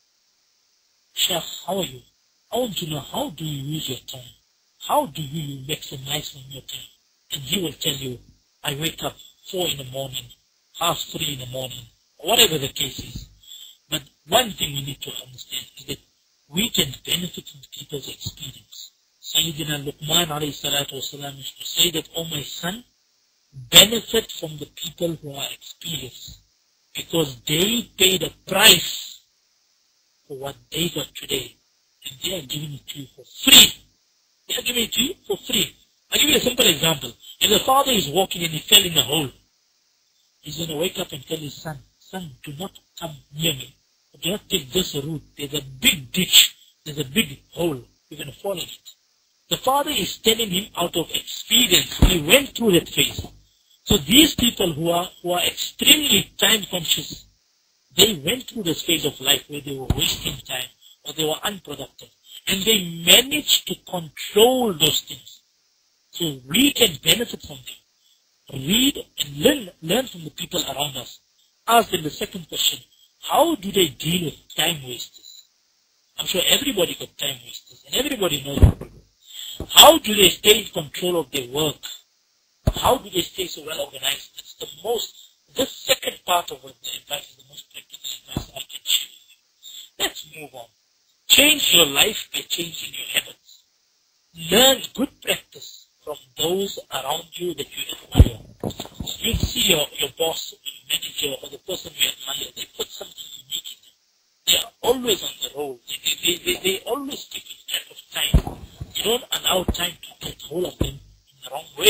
Sheikh, how are you? I want to know, how do you use your time? How do you maximize from your time? And he will tell you, I wake up four in the morning, half three in the morning, or whatever the case is. But one thing we need to understand is that we can benefit from people's experience. Sayyidina Luqman alayhi salatu wasalam used to say that, oh my son, benefit from the people who are experienced, because they paid a price for what they got today, and they are giving it to you for free. They are giving it to you for free. I'll give you a simple example. If the father is walking and he fell in a hole, he's going to wake up and tell his son, son, do not come near me. Do not take this route. There's a big ditch. There's a big hole. You're going to fall in it. The father is telling him out of experience. He went through that phase. So these people who are, who are extremely time conscious, they went through this phase of life where they were wasting time or they were unproductive. And they managed to control those things. So we can benefit from them. Read and learn, learn from the people around us. Ask them the second question. How do they deal with time wasters? I'm sure everybody got time wasters and everybody knows them. How do they stay in control of their work? How do they stay so well organized? It's the most, this second part of what the advice is the most practical advice I can share with you. Let's move on. Change your life by changing your habits. Learn good practice from those around you that you admire. You see your, your boss, your manager, or the person you admire, they put something unique in them. They are always on the road. They, they, they, they always keep track of time. You don't allow time to get hold of them in the wrong way.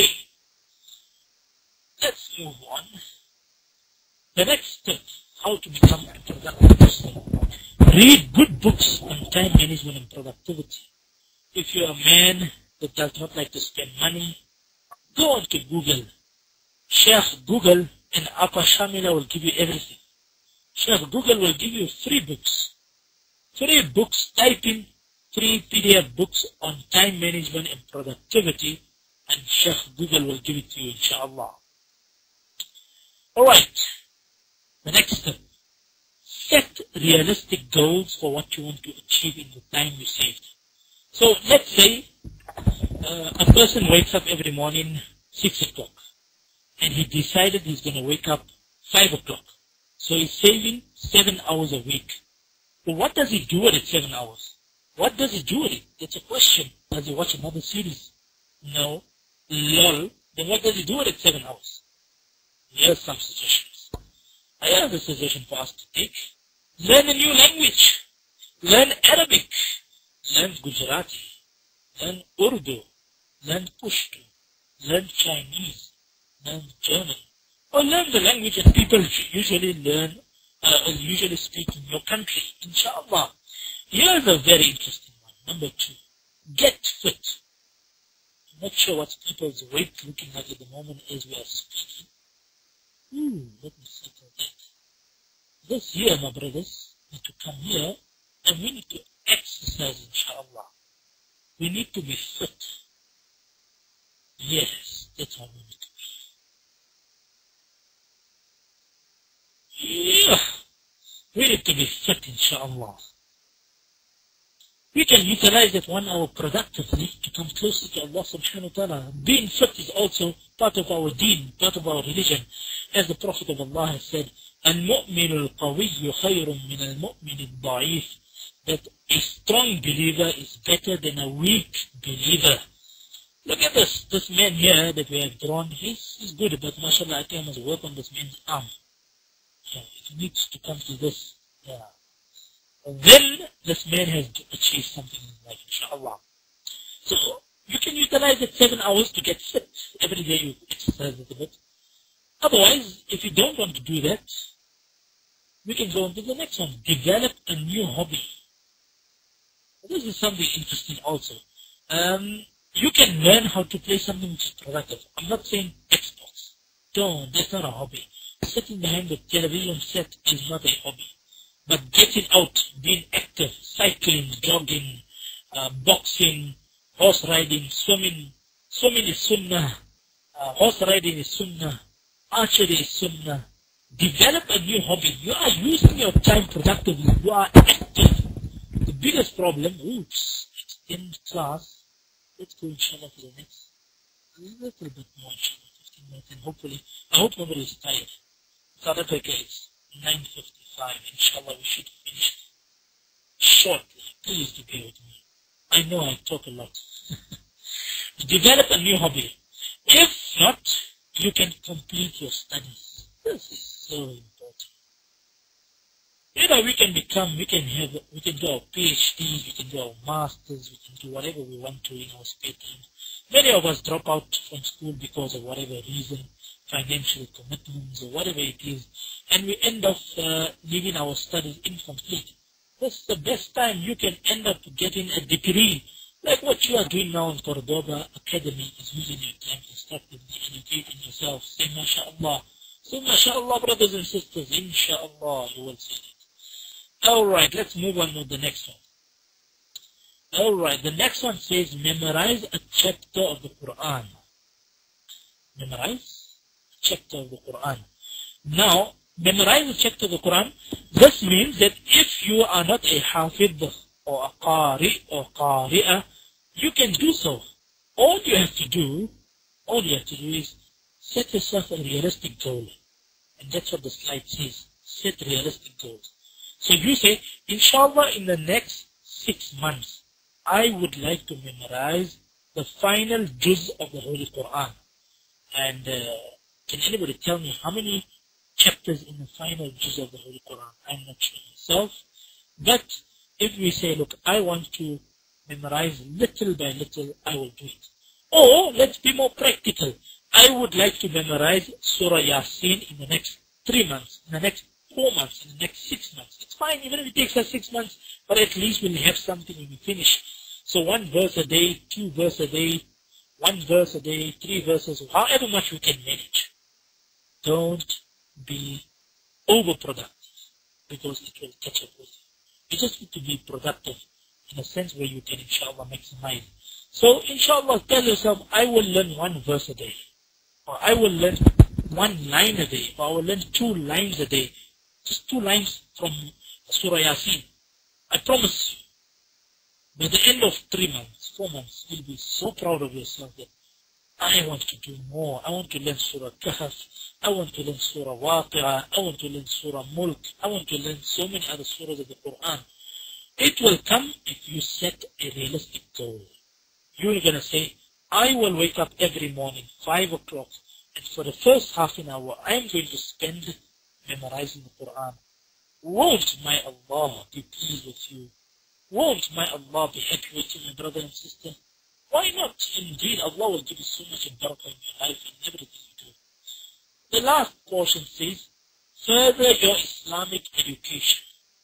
Let's move on. The next step, how to become a productive person. Read good books on time management and productivity. If you're a man that does not like to spend money, go on to Google. Sheikh Google and Apa Shamila will give you everything. Sheikh Google will give you free books. Free books, type in free P D F books on time management and productivity, and Sheikh Google will give it to you, inshallah. Alright, the next step. Set realistic goals for what you want to achieve in the time you saved. So let's say uh, a person wakes up every morning six o'clock and he decided he's going to wake up five o'clock. So he's saving seven hours a week. But what does he do with it seven hours? What does he do with it? That's a question. Does he watch another series? No. Lol. Then what does he do with it seven hours? Here's some suggestions. I have a suggestion for us to take. Learn a new language. Learn Arabic. Learn Gujarati. Learn Urdu. Learn Pashto. Learn Chinese. Learn German. Or learn the language that people usually learn, uh, or usually speak in your country. Inshallah. Here's a very interesting one. Number two. Get fit. I'm not sure what people's weight looking like at the moment as we are speaking. Ooh, let me settle that. This year, my brothers, need to come here and we need to exercise, inshallah. We need to be fit. Yes, that's how we need to be. Yeah. We need to be fit, inshallah. We can utilize that one hour productively to come closer to Allah subhanahu wa ta'ala. Being fit is also part of our deen, part of our religion. As the Prophet of Allah has said, الْمُؤْمِنُ الْقَوِيُّ خَيْرٌ مِنَ الْمُؤْمِنِ الضَّعِيفِ, that a strong believer is better than a weak believer. Look at this, this man here that we have drawn, he's, he's good, but mashallah, I think I must work on this man's arm. Yeah, it needs to come to this. Yeah. Then this man has achieved something in life, inshallah. So you can utilize that seven hours to get fit. Every day you exercise a little bit. Otherwise, if you don't want to do that, we can go on to the next one. Develop a new hobby. This is something interesting also. Um, you can learn how to play something which is productive. I'm not saying Xbox. Don't, that's not a hobby. Sitting behind the television set is not a hobby. But getting out, being active, cycling, jogging, uh, boxing, horse riding, swimming. Swimming is sunnah. Uh, horse riding is sunnah. Archery is sunnah. Develop a new hobby. You are using your time productively. You are active. The biggest problem, oops, it's in class. Let's go inshallah for the next, a little bit more inshallah, fifteen minutes, and hopefully, I hope nobody is tired. South Africa is nine fifty-five, inshallah we should finish shortly. Please do bear with me. I know I talk a lot. Develop a new hobby. If not, you can complete your studies. This is so important. You know, we can become, we can have, we can do our PhDs, we can do our masters, we can do whatever we want to in our spare time. Many of us drop out from school because of whatever reason, financial commitments or whatever it is, and we end up uh, leaving our studies incomplete. This is the best time you can end up getting a degree, like what you are doing now in Cordoba Academy, is using your time constructively, educating yourself. Say MashaAllah. Say MashaAllah, brothers and sisters. Insha'Allah, you will see it. Alright, let's move on to the next one. Alright, the next one says memorize a chapter of the Quran. Memorize a chapter of the Quran. Now, memorize a chapter of the Quran. This means that if you are not a hafid or a qari or qari'ah, you can do so. All you have to do, all you have to do is set yourself a realistic goal. And that's what the slide says. Set realistic goals. So you say, inshallah, in the next six months, I would like to memorize the final juz of the Holy Quran. And uh, can anybody tell me how many chapters in the final juz of the Holy Quran? I'm not sure myself. But if we say, look, I want to memorize little by little, I will do it. Or let's be more practical. I would like to memorize Surah Yasin in the next three months, in the next four months, in the next six months. It's fine, even if it takes us six months, but at least we'll have something when we finish. So one verse a day, two verse a day, one verse a day, three verses, however much we can manage. Don't be overproductive, because it will catch up with you. You just need to be productive in a sense where you can, inshallah, maximize. So, inshallah, tell yourself, I will learn one verse a day, or I will learn one line a day, or I will learn two lines a day. Just two lines from Surah Yasin. I promise you, by the end of three months, four months, you'll be so proud of yourself that I want to do more. I want to learn Surah Kahf. I want to learn Surah Waqi'ah. I want to learn Surah Mulk. I want to learn so many other surahs of the Quran. It will come if you set a realistic goal. You're going to say, I will wake up every morning, five o'clock, and for the first half an hour, I'm going to spend memorizing the Quran. Won't my Allah be pleased with you? Won't my Allah be happy with you, my brother and sister? Why not? Indeed, Allah will give you so much barakah in your life and everything you do. The last portion says, further your Islamic education.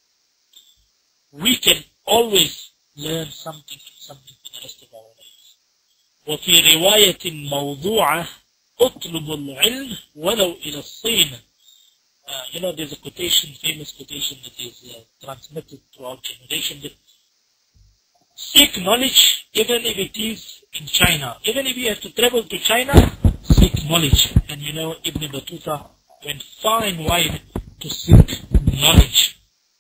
We can always learn something from something for the rest of our lives. وفي رواية موضوعة اطلب العلم ولو إلى الصين. Uh, you know, there's a quotation, famous quotation that is uh, transmitted throughout generation that seek knowledge even if it is in China. Even if you have to travel to China, seek knowledge. And you know, Ibn Battuta went far and wide to seek knowledge.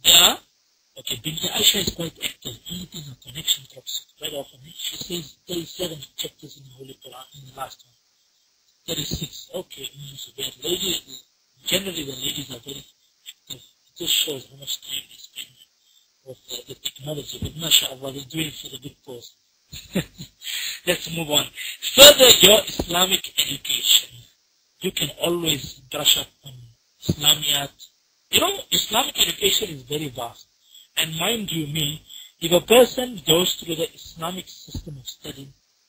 Yeah? Okay, Binti Aisha is quite active. Anything her connection drops quite often. She says thirty-seven chapters in the Holy Quran in the last one. thirty-six. Okay, so they are ladies. Generally, the ladies are very active. It just shows how much time they spend with uh, the technology. But mashallah, they're doing it for the good cause. Let's move on. Further your Islamic education. You can always brush up on Islamiyat. You know, Islamic education is very vast. And mind you me, if a person goes through the Islamic system of study,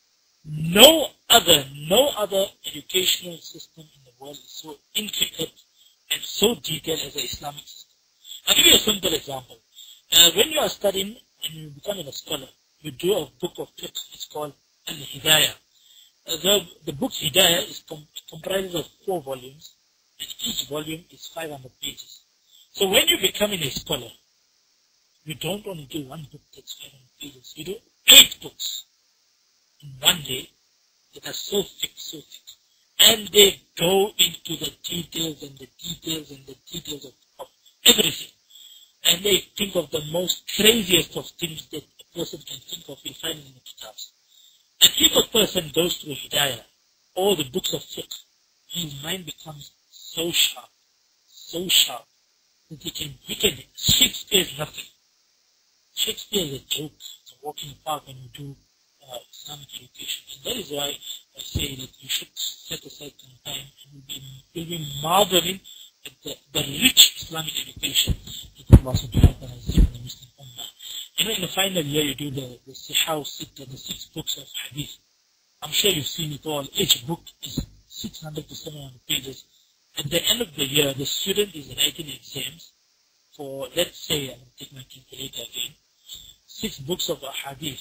no other, no other educational system in the world is so intricate and so detailed as the Islamic system. I'll give you a simple example. Uh, when you are studying and you become a scholar, you do a book of fiqh. It's called Al-Hidayah. Uh, the, the book Hidayah is com comprises of four volumes, and each volume is five hundred pages. So when you become a scholar, you don't only do one book that's five hundred pages. You do eight books in one day that are so thick, so thick. And they go into the details and the details and the details of, of everything. And they think of the most craziest of things that a person can think of in finding in the kitabs. And if a person goes through Hidayah, all the books of fiqh, his mind becomes so sharp, so sharp, that he can, he can, Shakespeare is nothing. Shakespeare is a joke. It's a walk in the park when you do uh, Islamic education. And that is why I say that you should set aside some time and you'll be, you'll be marveling at the, the rich Islamic education that Allah subhanahu wa ta'ala has given the Muslim Ummah. You know, in the final year you do the, the Sihah Sitta, the six books of Hadith. I'm sure you've seen it all. Each book is six hundred to seven hundred pages. At the end of the year, the student is writing exams for, let's say, I'm going to take my calculator again, six books of Hadith.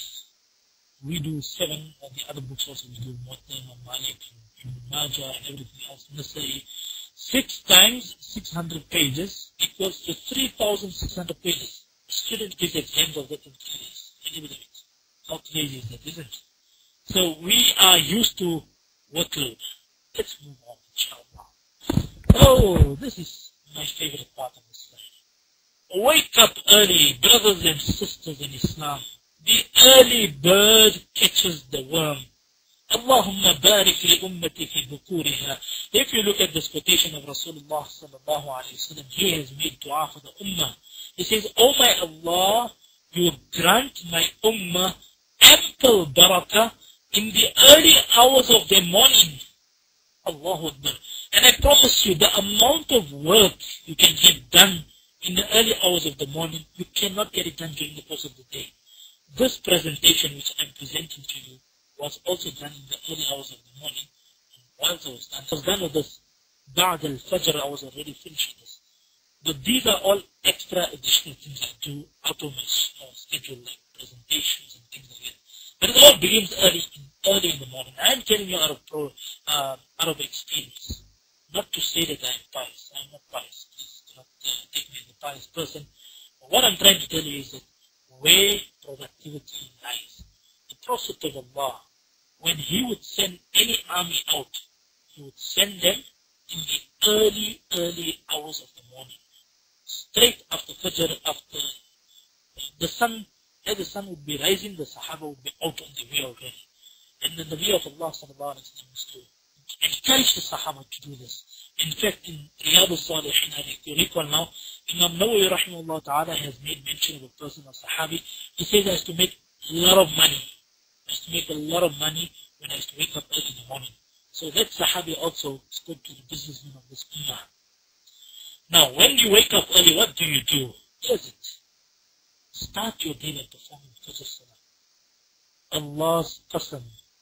We do seven, and the other books also we do Muwatta, Malik, Ibn Majah, and everything else. Nasai. Six times six hundred pages equals to three thousand six hundred pages. The student gives exams of that in three days. Can you believe it? How crazy is that, isn't it? So we are used to workload. Let's move on, inshallah. Oh, this is my favorite part of this slide. Wake up early, brothers and sisters in Islam. The early bird catches the worm. Allahumma barik li ummati fi bukuriha. If you look at this quotation of Rasulullah sallallahu alayhi wa sallam, he has made dua for the ummah. He says, Oh my Allah, you grant my ummah ample barakah in the early hours of the morning. Allahu Akbar. And I promise you, the amount of work you can get done in the early hours of the morning, you cannot get it done during the course of the day. This presentation which I'm presenting to you was also done in the early hours of the morning. And once I was done, I was done with this, Ba'd al-Fajr, I was already finished with this. But these are all extra additional things I do out of my uh, schedule, like presentations and things like that. But it all begins early in, early in the morning. I am telling you out of, pro, uh, out of experience. Not to say that I am pious. I am not pious. Please do not uh, take me as a pious person. But what I'm trying to tell you is that where productivity lies. The Prophet of Allah, when he would send any army out, he would send them in the early, early hours of the morning. Straight after Fajr, after the sun, as the sun would be rising, the Sahaba would be out on the way already. And then the way of Allah sallallahu alayhi wa sallam was to encourage the Sahaba to do this. In fact, in Riyadh al-Salihin, I recall now, Imam Nawawi rahimahullah ta'ala has made mention of a person, a Sahabi. He says he has to make a lot of money. He has to make a lot of money when he has to wake up early in the morning. So that Sahabi also spoke to the businessmen of this Ummah. Now, when you wake up early, what do you do? Here's it. Start your day by performing Fajr Salah. Allah's qasam.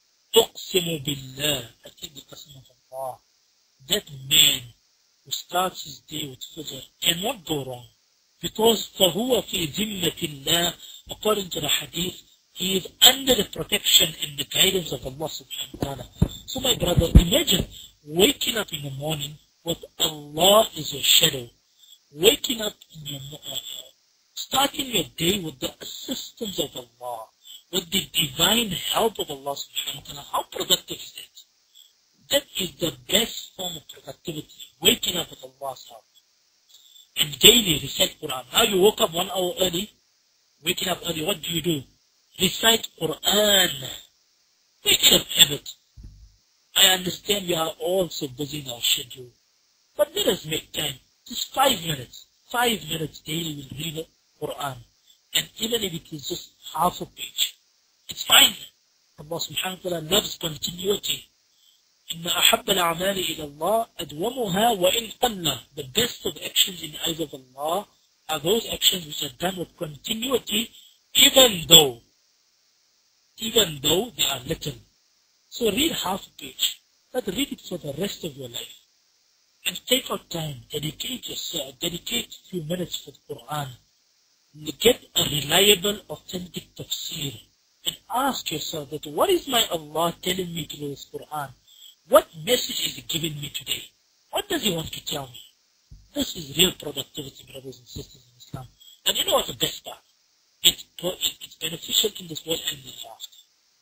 Uqsimu billah. I take the qasam of Allah. That man who starts his day with Fajr cannot go wrong. Because فَهُوَ فِي ذِمَّةِ اللَّهِ, according to the hadith, he is under the protection and the guidance of Allah subhanahu wa ta'ala. So my brother, imagine waking up in the morning with Allah as your shadow. Waking up in your uh, starting your day with the assistance of Allah, with the divine help of Allah subhanahu wa ta'ala. How productive is that? That is the best form of productivity, waking up with Allah's help. and daily recite Quran. Now you woke up one hour early, waking up early, what do you do? Recite Quran. Make it a habit. I understand we are all so busy in our schedule, but let us make time. Just five minutes. Five minutes daily we'll read the Quran. And even if it is just half a page, it's fine. Allah subhanahu wa ta'ala loves continuity. إِنَّ أَحَبَّ الْأَعْمَالِ إِلَى اللَّهِ أَدْوَمُهَا وَإِنْ قَلَّ. The best of actions in the eyes of Allah are those actions which are done with continuity, even though, even though they are little. So read half a page, but read it for the rest of your life. And take out time, dedicate yourself, dedicate a few minutes for the Quran. Get a reliable, authentic tafsir. And ask yourself that what is my Allah telling me to do this Quran? What message is He giving me today? What does He want to tell me? This is real productivity, brothers and sisters in Islam. And you know what the best part? It's, it's beneficial in this world and in the hereafter.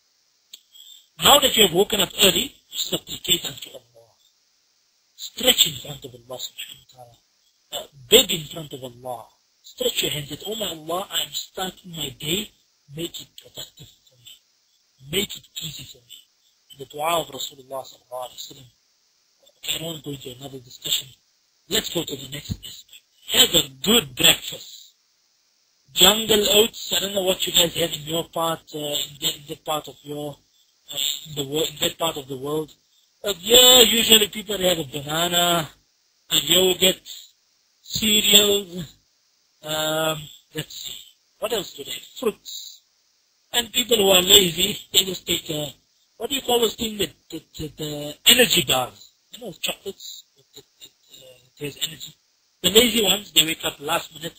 Now that you have woken up early, you supplicate unto Allah. Stretch in front of Allah subhanahu wa ta'ala. Uh, beg in front of Allah. Stretch your hands and say, oh my Allah, I am starting my day. Make it productive for me. Make it easy for me. In the dua of Rasulullah sallallahu alayhi wa sallam. Okay, I don't want to go into another discussion. Let's go to the next aspect. Have a good breakfast. Jungle oats, I don't know what you guys have in your part, uh, in, that, in that part of your, uh, in, the world, in that part of the world. But yeah, usually people have a banana, a yogurt, cereals, um, let's see, what else do they have? Fruits. And people who are lazy, they just take a, what do you call this thing that, that, that the energy bars? You know, chocolates, that, that, that uh, there's energy. The lazy ones, they wake up last minute.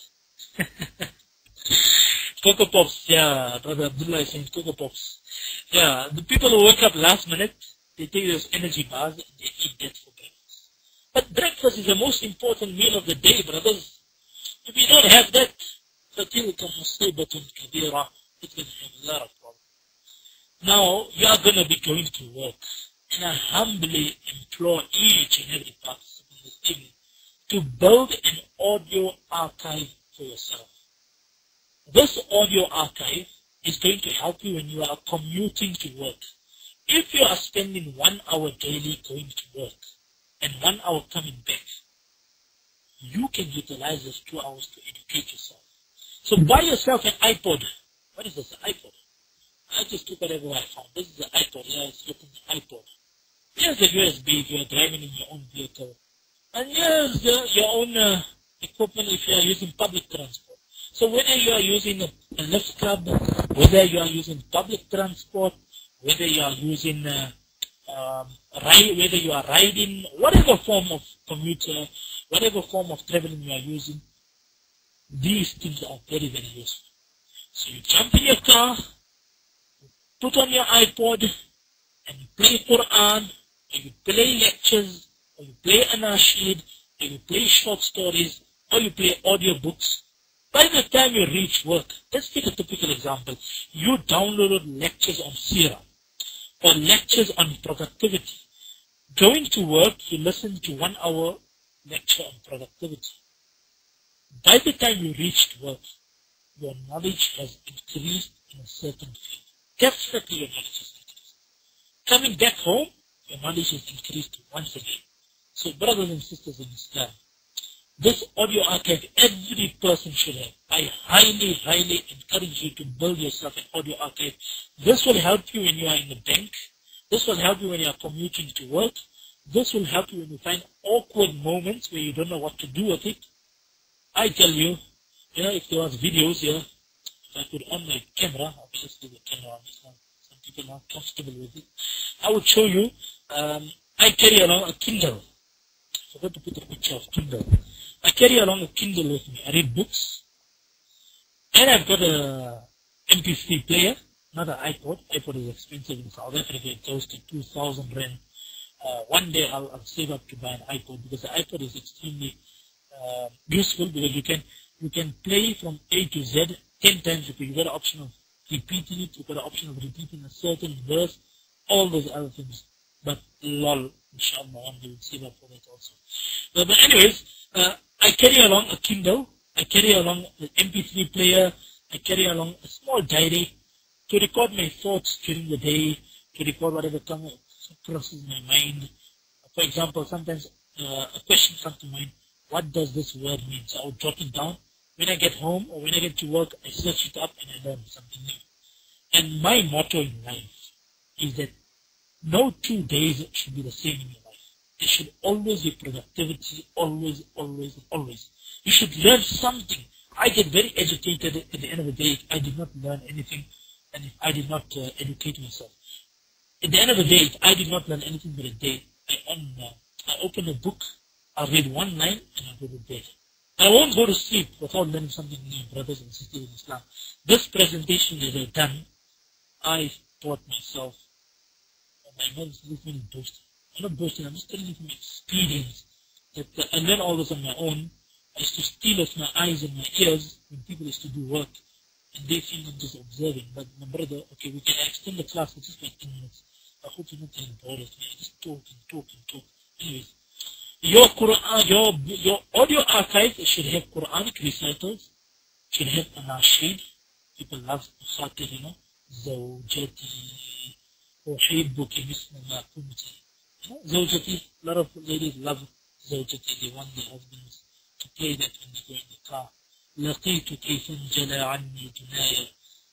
Cocoa Pops, yeah, Brother Abdullah is saying Cocoa Pops. Yeah, the people who wake up last minute, they take those energy bars and they eat that for breakfast. But breakfast is the most important meal of the day, brothers. If you don't have that, فَتِلْكَ مُصِيبَةٌ كَبِيرَةٌ, it's going to have a lot of problems. Now, you are going to be going to work. And I humbly implore each and every participant this evening to build an audio archive for yourself. This audio archive is going to help you when you are commuting to work. If you are spending one hour daily going to work and one hour coming back, you can utilize those two hours to educate yourself. So buy yourself an iPod. What is this, an iPod? I just took whatever I found. This is an iPod. Yeah, it's written iPod. Here's the U S B if you are driving in your own vehicle. And here's the, your own uh, equipment if you are using public transport. So whether you are using a, a lift club, whether you are using public transport, whether you are using, uh, um, ride, whether you are riding, whatever form of commuter, whatever form of traveling you are using, these things are very, very useful. So you jump in your car, put on your iPod, and you play Quran, or you play lectures, or you play anashid, or you play short stories, or you play audiobooks. By the time you reach work, let's take a typical example. You downloaded lectures on Sirah, or lectures on productivity. Going to work, you listen to one hour lecture on productivity. By the time you reach work, your knowledge has increased in a certain field. Definitely your knowledge has increased. Coming back home, your knowledge has increased once again. So brothers and sisters in Islam, this audio archive every person should have. I highly, highly encourage you to build yourself an audio archive. This will help you when you are in the bank. This will help you when you are commuting to work. This will help you when you find awkward moments where you don't know what to do with it. I tell you, you know, if there was videos here, if I could on my camera, obviously the camera, some, some people are not comfortable with it, I would show you, um, I carry along a Kindle. I forgot to put a picture of Kindle. I carry along a Kindle with me. I read books. And I've got a M P three player, not an iPod. iPod is expensive in South Africa. It goes to two thousand rand. Uh, one day I'll, I'll save up to buy an iPod because the iPod is extremely uh, useful because you can you can play from A to Z ten times. You've got an option of repeating it. You've got an option of repeating a certain verse. All those other things. But lol, inshallah, one day we'll save up for that also. But, but anyways, uh, I carry along a Kindle, I carry along an M P three player, I carry along a small diary to record my thoughts during the day, to record whatever comes crosses my mind. For example, sometimes uh, a question comes to mind, what does this word mean? So I would jot it down. When I get home or when I get to work, I search it up and I learn something new. And my motto in life is that no two days should be the same in your life. There should always be productivity, always, always, always. You should learn something. I get very agitated at the end of the day if I did not learn anything and if I did not uh, educate myself. At the end of the day, if I did not learn anything but a day, I, un, uh, I open a book, I read one line, and I go to bed. I won't go to sleep without learning something new, brothers and sisters in Islam. This presentation that I've done, I taught myself. My mom is really boasting. I'm not boasting, I'm just telling you from experience that uh, I learned all this on my own. I used to steal off my eyes and my ears when people used to do work, and they think I'm just observing. But my brother, okay, we can extend the class for just like ten minutes. I hope you're not getting bored of me. I just talk and talk and talk. Anyways, your Quran, your your audio archive should have Quranic recitals, should have anashid. People love khatir, you know, zawjati, uhibbuki misla ma kunti. Zawjati, a lot of ladies love zawjati. They want their husbands to play that when they go in the car. لقيتك فانجلى عني جنايا.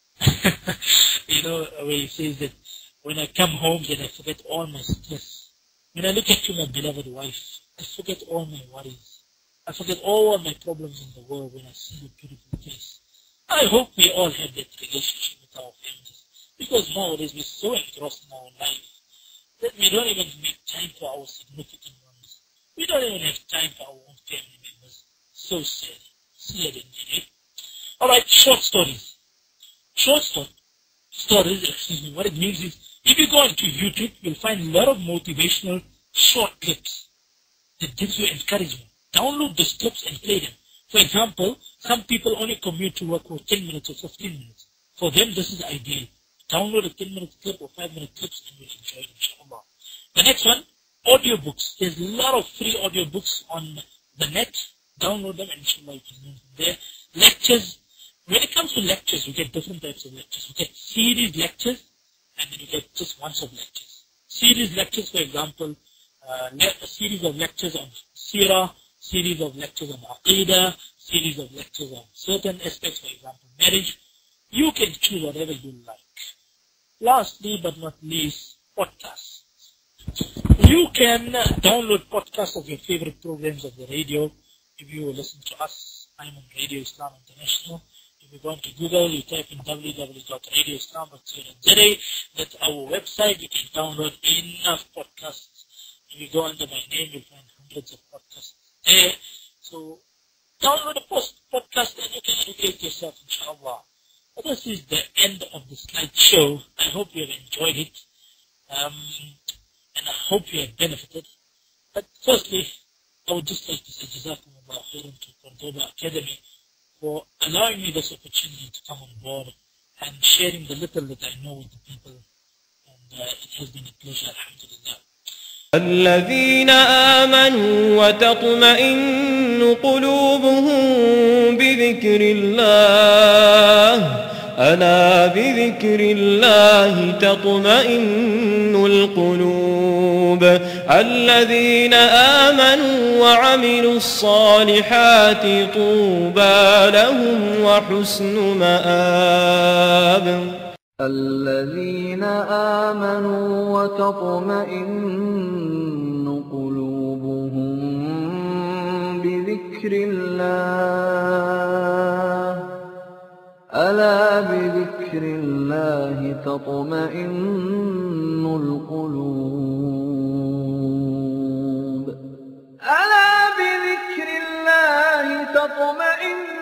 You know, where he says that when I come home, then I forget all my stress. When I look at you, my beloved wife, I forget all my worries. I forget all my problems in the world when I see your beautiful face. I hope we all have that relationship with our families. Because nowadays we're so engrossed in our life that we don't even make time for our significant ones. We don't even have time for our own family members. So sad. Sad indeed. Alright, short stories. Short stories. Stories, excuse me, what it means is, if you go into YouTube, you'll find a lot of motivational short clips that gives you encouragement. Download those clips and play them. For example, some people only commute to work for ten minutes or fifteen minutes. For them, this is ideal. Download a ten minute clip or five minute clips and you'll enjoy it, inshallah. The next one, audiobooks. There's a lot of free audiobooks on the net. Download them and inshallah you can learn from there. Lectures. When it comes to lectures, you get different types of lectures. You get series lectures, and then you get just once of lectures. Series lectures, for example, uh, a series of lectures on Sirah, series of lectures on Aqidah, series of lectures on certain aspects, for example, marriage. You can choose whatever you like. Lastly, but not least, podcasts. You can download podcasts of your favorite programs of the radio. If you listen to us, I'm on Radio Islam International. If you go into Google, you type in w w w dot radio islam dot co dot z a. That's our website. You can download enough podcasts. If you go under my name, you'll find hundreds of podcasts there. So download a post podcast and you can educate yourself, inshallah. But this is the end of the slideshow. I hope you have enjoyed it. Um, and I hope you have benefited. But firstly, I would just like to say Jazakumullah khairan to Cordoba Academy for allowing me this opportunity to come on board and sharing the little that I know with the people. And uh, it has been a pleasure, alhamdulillah. الذين آمنوا وتطمئن قلوبهم بذكر الله ألا بذكر الله تطمئن القلوب الذين آمنوا وعملوا الصالحات طوبى لهم وحسن مآب. الذين آمنوا وتطمئن قلوبهم بذكر الله ألا بذكر الله تطمئن القلوب ألا بذكر الله تطمئن